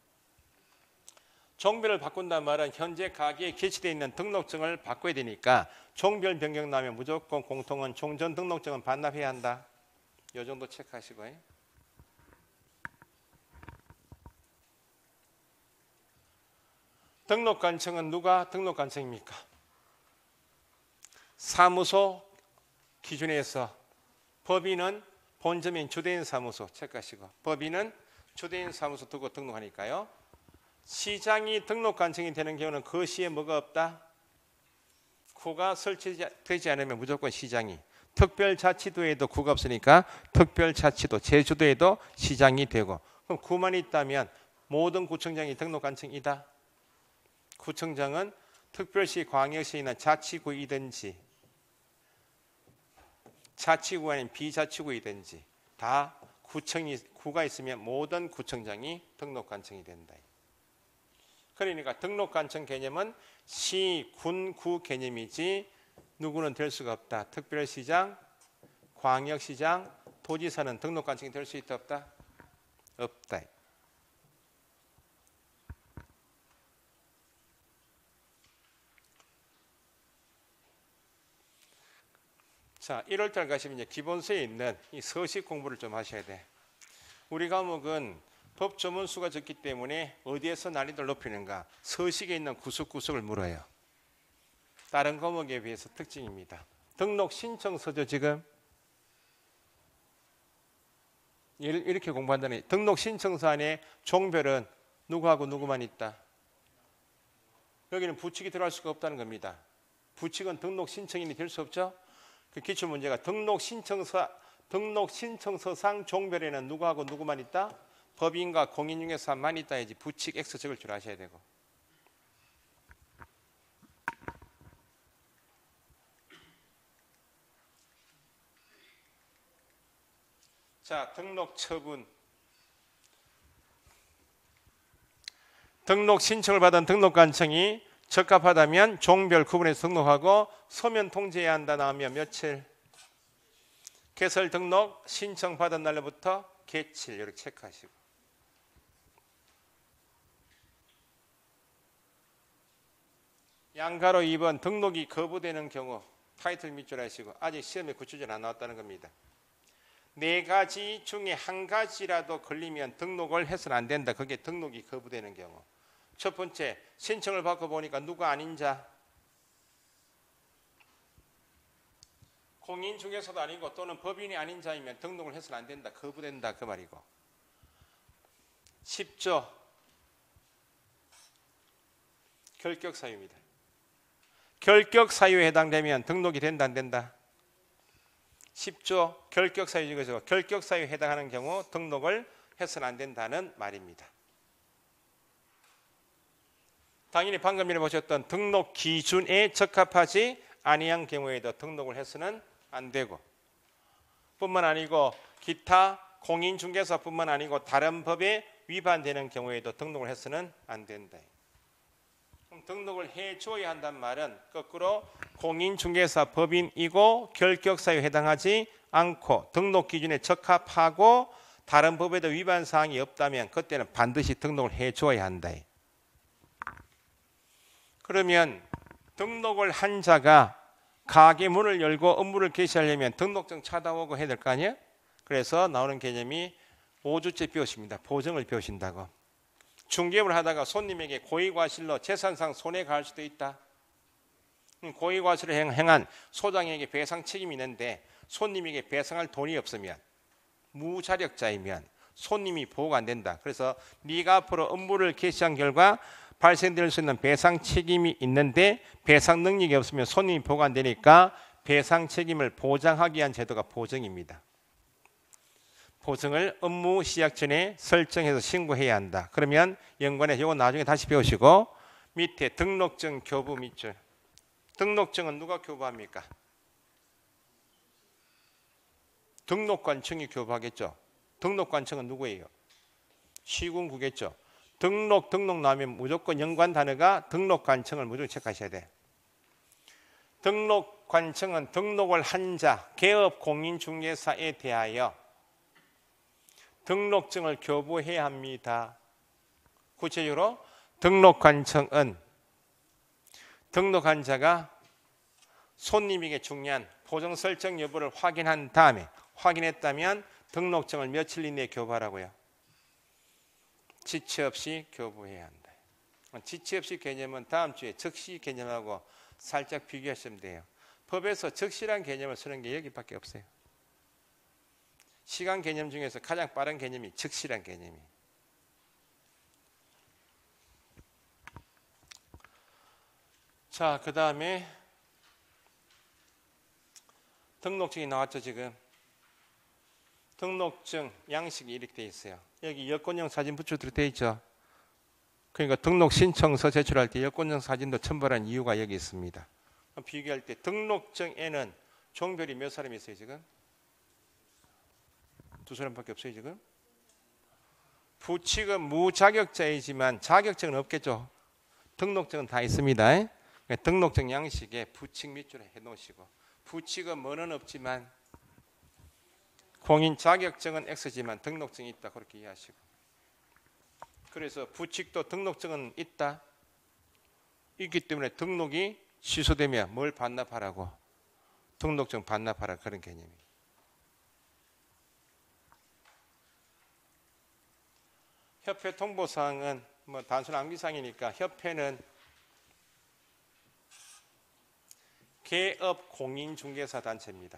종별을 바꾼다는 말은 현재 가게에 게시되어 있는 등록증을 바꿔야 되니까 종별 변경 나오면 무조건 공통은 종전 등록증은 반납해야 한다. 이 정도 체크하시고요. 등록관청은 누가 등록관청입니까? 사무소 기준에서 법인은 본점인 주대인 사무소 체크하시고, 법인은 주대인 사무소 두고 등록하니까요. 시장이 등록관청이 되는 경우는 그 시에 뭐가 없다? 구가 설치되지 않으면 무조건 시장이. 특별자치도에도 구가 없으니까 특별자치도, 제주도에도 시장이 되고, 그럼 구만 있다면 모든 구청장이 등록관청이다. 구청장은 특별시, 광역시나 자치구이든지 자치구 아닌 비자치구이든지 다 구청이 구가 있으면 모든 구청장이 등록관청이 된다. 그러니까 등록관청 개념은 시, 군, 구 개념이지 누구는 될 수가 없다. 특별시장, 광역시장, 도지사는 등록관청이 될 수 있다 없다? 없다. 자, 일월달 가시면 이제 기본서에 있는 이 서식 공부를 좀 하셔야 돼. 우리 과목은 법 조문수가 적기 때문에 어디에서 난이도를 높이는가? 서식에 있는 구석구석을 물어요. 다른 과목에 비해서 특징입니다. 등록 신청서죠, 지금. 이렇게 공부한다는, 등록 신청서 안에 종별은 누구하고 누구만 있다. 여기는 부칙이 들어갈 수가 없다는 겁니다. 부칙은 등록 신청인이 될 수 없죠. 그 기출 문제가 등록 신청서 등록 신청서상 종별에는 누구하고 누구만 있다? 법인과 공인 중에서만 있다야지 부칙 X 적을 줄 아셔야 되고. 자, 등록 처분. 등록 신청을 받은 등록관청이 적합하다면 종별 구분해서 등록하고 서면 통지해야 한다 나오면 며칠? 개설 등록 신청 받은 날로부터 개칠 이렇게 체크하시고. 양가로 이 번 등록이 거부되는 경우 타이틀 밑줄 하시고 아직 시험에 구출전 안 나왔다는 겁니다. 네 가지 중에 한 가지라도 걸리면 등록을 해서는 안 된다. 그게 등록이 거부되는 경우. 첫 번째, 신청을 받고 보니까 누가 아닌 자, 공인 중개사도 아니고 또는 법인이 아닌 자이면 등록을 해서는 안 된다. 거부된다 그 말이고. 십 조 결격 사유입니다. 결격 사유에 해당되면 등록이 된다 안 된다? 십 조 결격 사유 중에서 결격 사유에 해당하는 경우 등록을 해서는 안 된다는 말입니다. 당연히 방금 전에 보셨던 등록 기준에 적합하지 아니한 경우에도 등록을 해서는 안 되고, 뿐만 아니고 기타 공인중개사뿐만 아니고 다른 법에 위반되는 경우에도 등록을 해서는 안 된다. 그럼 등록을 해줘야 한다는 말은 거꾸로 공인중개사 법인이고 결격사유에 해당하지 않고 등록 기준에 적합하고 다른 법에도 위반 사항이 없다면 그때는 반드시 등록을 해줘야 한다. 그러면 등록을 한 자가 가게 문을 열고 업무를 개시하려면 등록증 찾아오고 해야 될 거 아니에요? 그래서 나오는 개념이 오 주째 배우십니다. 보증을 배우신다고. 중개업을 하다가 손님에게 고의과실로 재산상 손해가 갈 수도 있다. 고의과실을 행한 소장에게 배상 책임이 있는데 손님에게 배상할 돈이 없으면, 무자력자이면 손님이 보호가 안 된다. 그래서 네가 앞으로 업무를 개시한 결과 발생될 수 있는 배상 책임이 있는데 배상 능력이 없으면 손님이 보호가 안 되니까 배상 책임을 보장하기 위한 제도가 보증입니다. 보증을 업무 시작 전에 설정해서 신고해야 한다. 그러면 연관에 이거 나중에 다시 배우시고, 밑에 등록증 교부 밑줄. 등록증은 누가 교부합니까? 등록관청이 교부하겠죠. 등록관청은 누구예요? 시군구겠죠. 등록 등록 나오면 무조건 연관 단어가 등록관청을 무조건 체크하셔야 돼. 등록관청은 등록을 한 자, 개업 공인중개사에 대하여 등록증을 교부해야 합니다. 구체적으로 등록관청은 등록한 자가 손님에게 중요한 보증 설정 여부를 확인한 다음에, 확인했다면 등록증을 며칠 이내에 교부하라고요? 지체 없이 교부해야 한다. 지체없이 개념은 다음 주에 적시 개념하고 살짝 비교하시면 돼요. 법에서 적시란 개념을 쓰는 게 여기밖에 없어요. 시간 개념 중에서 가장 빠른 개념이 적시란 개념이. 자, 그 다음에 등록증이 나왔죠. 지금 등록증 양식이 이렇게 되어 있어요. 여기 여권용 사진 붙여드려 되어 있죠. 그러니까 등록 신청서 제출할 때 여권용 사진도 첨부한 이유가 여기 있습니다. 비교할 때 등록증에는 종별이 몇 사람이 있어요 지금? 두 사람밖에 없어요 지금? 부칙은 무자격자이지만 자격증은 없겠죠. 등록증은 다 있습니다. 그러니까 등록증 양식에 부칙 밑줄에 해놓으시고, 부칙은 뭐는 없지만 공인 자격증은 X지만 등록증이 있다, 그렇게 이해하시고. 그래서 부칙도 등록증은 있다, 있기 때문에 등록이 취소되면 뭘 반납하라고? 등록증 반납하라, 그런 개념이에요. 협회 통보사항은 뭐 단순 암기사항이니까, 협회는 개업 공인중개사 단체입니다.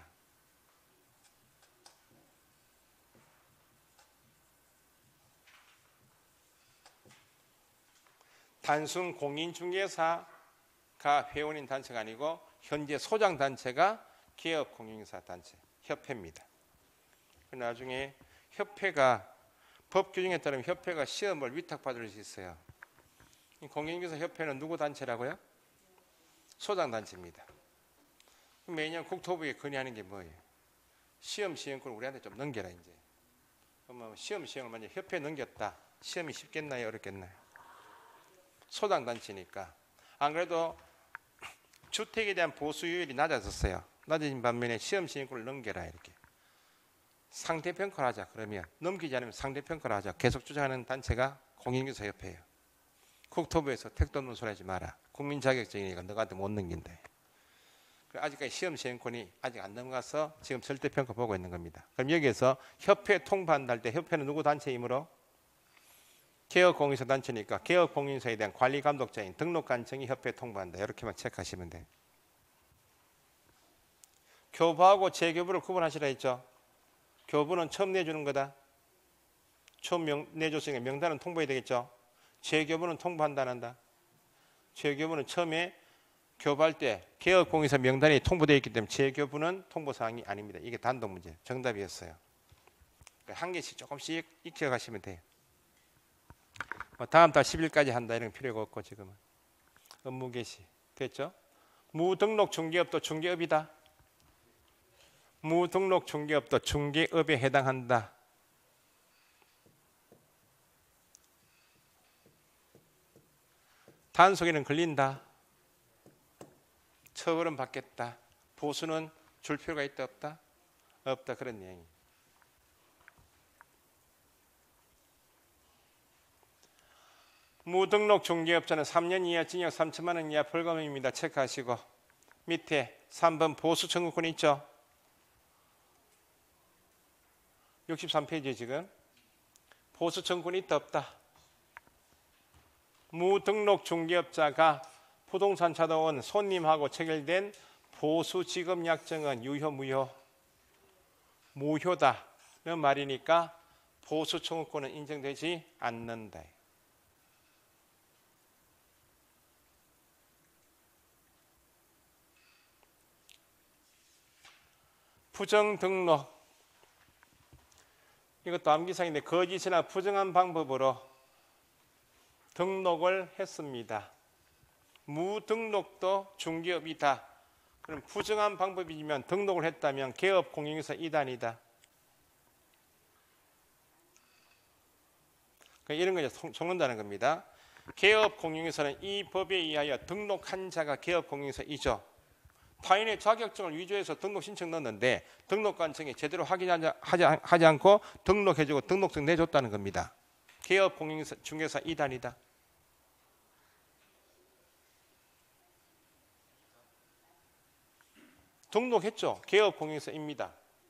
단순 공인중개사가 회원인 단체가 아니고 현재 소장 단체가 개업 공인중개사 단체, 협회입니다. 나중에 협회가 법 규정에 따르면 협회가 시험을 위탁받을 수 있어요. 공인중개사 협회는 누구 단체라고요? 소장 단체입니다. 매년 국토부에 건의하는 게 뭐예요? 시험 시행권을 우리한테 좀 넘겨라 이제. 그러면 시험 시행을 만약 협회에 넘겼다, 시험이 쉽겠나요, 어렵겠나요? 소장 단체니까. 안 그래도 주택에 대한 보수율이 낮아졌어요. 낮아진 반면에 시험 시행권을 넘겨라 이렇게. 상대평가를 하자. 그러면 넘기지 않으면 상대평가를 하자. 계속 주장하는 단체가 공인중개사 협회예요. 국토부에서 택도 없는 소리 하지 마라. 국민 자격증이니까 너한테 못 넘긴다. 아직까지 시험 시행권이 아직 안 넘어가서 지금 절대평가 보고 있는 겁니다. 그럼 여기에서 협회 통보한다 할 때 협회는 누구 단체이므로? 개업공인사 단체니까 개업공인사에 대한 관리 감독자인 등록관청이 협회 통보한다. 이렇게만 체크하시면 돼요. 교부하고 재교부를 구분하시라 했죠. 교부는 처음 내주는 거다. 처음 명, 내줬으니까 명단은 통보해야 되겠죠. 재교부는 통보한다 안 한다. 재교부는 처음에 교부할 때 개업공인사 명단이 통보되어 있기 때문에 재교부는 통보사항이 아닙니다. 이게 단독 문제, 정답이었어요. 한 개씩 조금씩 익혀가시면 돼요. 다음 달 십 일까지 한다 이런 필요가 없고, 지금은 업무 개시 됐죠. 무등록 중개업도 중개업이다. 무등록 중개업도 중개업에 해당한다. 단속에는 걸린다. 처벌은 받겠다. 보수는 줄 필요가 있다 없다? 없다, 그런 내용이. 무등록 중개업자는 삼 년 이하 징역 삼천만 원 이하 벌금입니다. 체크하시고, 밑에 삼 번 보수 청구권이 있죠. 육십삼 페이지에 지금 보수 청구권이 있다 없다? 무등록 중개업자가 부동산 찾아온 손님하고 체결된 보수 지급 약정은 유효 무효? 무효다는 말이니까 보수 청구권은 인정되지 않는다. 부정 등록, 이것도 암기사항인데 거짓이나 부정한 방법으로 등록을 했습니다. 무등록도 중개업이다. 그럼 부정한 방법이면 등록을 했다면 개업 공인중개사 이단이다. 이런 걸 속는다는 겁니다. 개업 공인중개사는 이 법에 의하여 등록한 자가 개업 공인중개사이죠. 타인의 자격증을 위조해서 등록 신청 넣었는데 등록관청이 제대로 확인하지 하지 않고 등록해주고 등록증 내줬다는 겁니다. 개업 공인중개사 이단이다. 등록했죠. 개업 공인중개사입니다.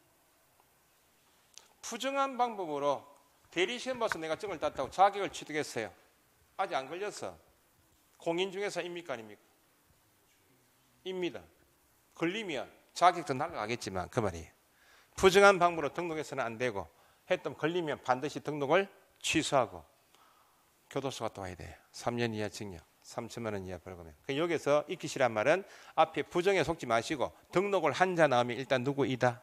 부정한 방법으로 대리시험 봐서 내가 증을 땄다고 자격을 취득했어요. 아직 안 걸렸어. 공인중개사입니까 아닙니까? 입니다. 걸리면 자격도 날아가겠지만 그 말이에요. 부정한 방법으로 등록해서는 안 되고 했던 걸리면 반드시 등록을 취소하고 교도소 갔다 와야 돼요. 삼 년 이하 징역, 삼천만 원 이하 벌금에. 여기서 익히시란 말은 앞에 부정에 속지 마시고 등록을 한 자 나오면 일단 누구이다?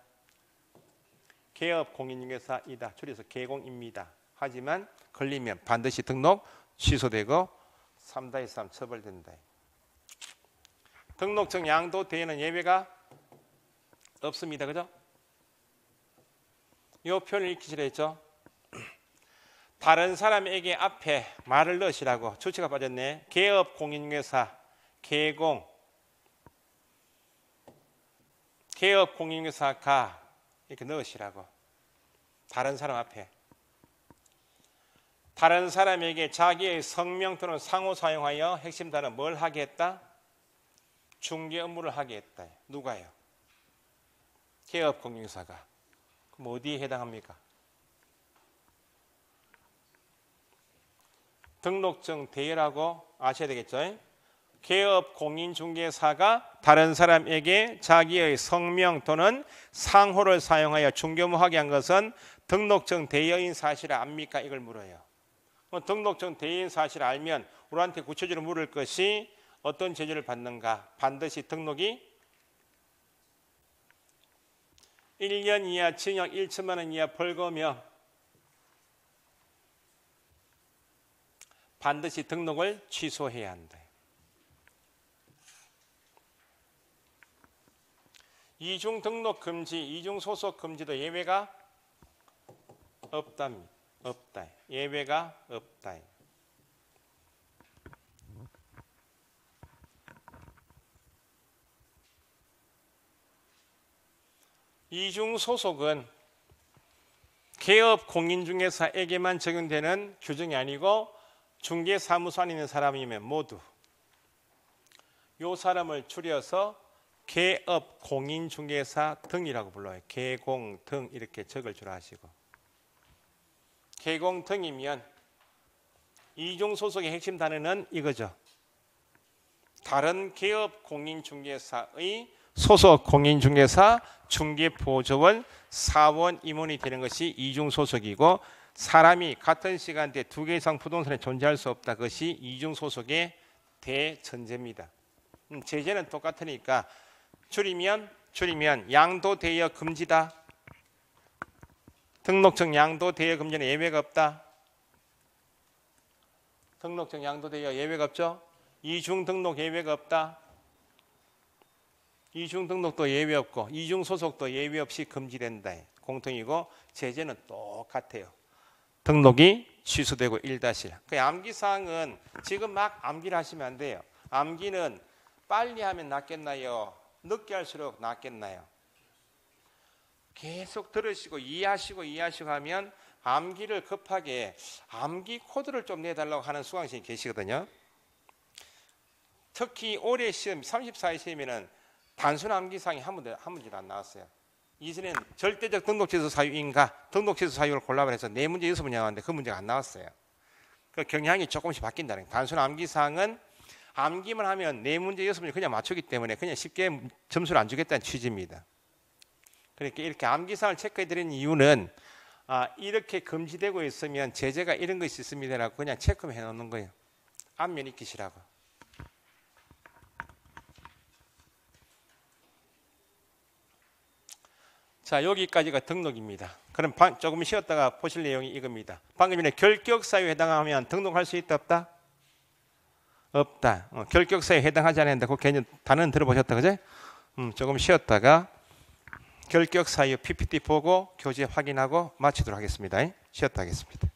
개업 공인중개사이다. 줄여서 개공입니다. 하지만 걸리면 반드시 등록 취소되고 삼 다이 삼 처벌된다. 등록증 양도 대여는 예외가 없습니다. 그죠? 이 표현을 익히시라 했죠. 다른 사람에게 앞에 말을 넣으시라고. 주체가 빠졌네. 개업 공인중개사 개공 개업 공인중개사가 이렇게 넣으시라고. 다른 사람 앞에. 다른 사람에게 자기의 성명 또는 상호 사용하여 핵심 단어 뭘 하게 했다? 중개 업무를 하게 했다. 누가요? 개업 공인중개사가. 그럼 어디에 해당합니까? 등록증 대여라고 아셔야 되겠죠. 개업 공인중개사가 다른 사람에게 자기의 성명 또는 상호를 사용하여 중개 업무 하게 한 것은 등록증 대여인 사실을 압니까? 이걸 물어요. 등록증 대여인 사실을 알면 우리한테 구체적으로 물을 것이 어떤 제재를 받는가? 반드시 등록이 일 년 이하 징역 천만 원 이하 벌금이며 반드시 등록을 취소해야 한다. 이중 등록 금지, 이중 소속 금지도 예외가 없다. 없다. 예외가 없다. 이중 소속은 개업 공인중개사에게만 적용되는 규정이 아니고 중개사무소 안에 있는 사람이면 모두 이 사람을 줄여서 개업 공인중개사 등이라고 불러요. 개공 등 이렇게 적을 줄 아시고. 개공 등이면 이중 소속의 핵심 단어는 이거죠. 다른 개업 공인중개사의 소속 공인중개사 중개보조원 사원 임원이 되는 것이 이중 소속이고 사람이 같은 시간대에 두 개 이상 부동산에 존재할 수 없다. 그것이 이중 소속의 대전제입니다. 음, 제재는 똑같으니까 줄이면 줄이면 양도 대여 금지다. 등록증 양도 대여 금지는 예외가 없다. 등록증 양도 대여 예외가 없죠. 이중 등록 예외가 없다. 이중 등록도 예외 없고 이중 소속도 예외 없이 금지된다. 공통이고 제재는 똑같아요. 등록이 취소되고 일 다시 일. 그 암기사항은 지금 막 암기를 하시면 안 돼요. 암기는 빨리 하면 낫겠나요? 늦게 할수록 낫겠나요? 계속 들으시고 이해하시고 이해하시고 하면 암기를 급하게 암기 코드를 좀 내달라고 하는 수강생이 계시거든요. 특히 올해 시험 삼십사 회 시험에는 단순 암기사항이 한 문제, 한 문제도 안 나왔어요. 이전에는 절대적 등록취소 사유인가 등록취소 사유를 골라서 해서 네 문제 여섯 문제 나왔는데 그 문제가 안 나왔어요. 그 경향이 조금씩 바뀐다는 거예요. 단순 암기사항은 암기만 하면 네 문제 여섯 문제 그냥 맞추기 때문에 그냥 쉽게 점수를 안 주겠다는 취지입니다. 그러니까 이렇게 암기사항을 체크해 드리는 이유는 아, 이렇게 금지되고 있으면 제재가 이런 것이 있습니다라고 그냥 체크해 놓는 거예요. 앞면 익히시라고. 자, 여기까지가 등록입니다. 그럼 방, 조금 쉬었다가 보실 내용이 이겁니다. 방금 전에 결격사유에 해당하면 등록할 수 있다 없다? 없다. 어, 결격사유에 해당하지 않는데 그 개념 단어는 들어보셨다 그제? 음, 조금 쉬었다가 결격사유 피피티 보고 교재 확인하고 마치도록 하겠습니다. 쉬었다 하겠습니다.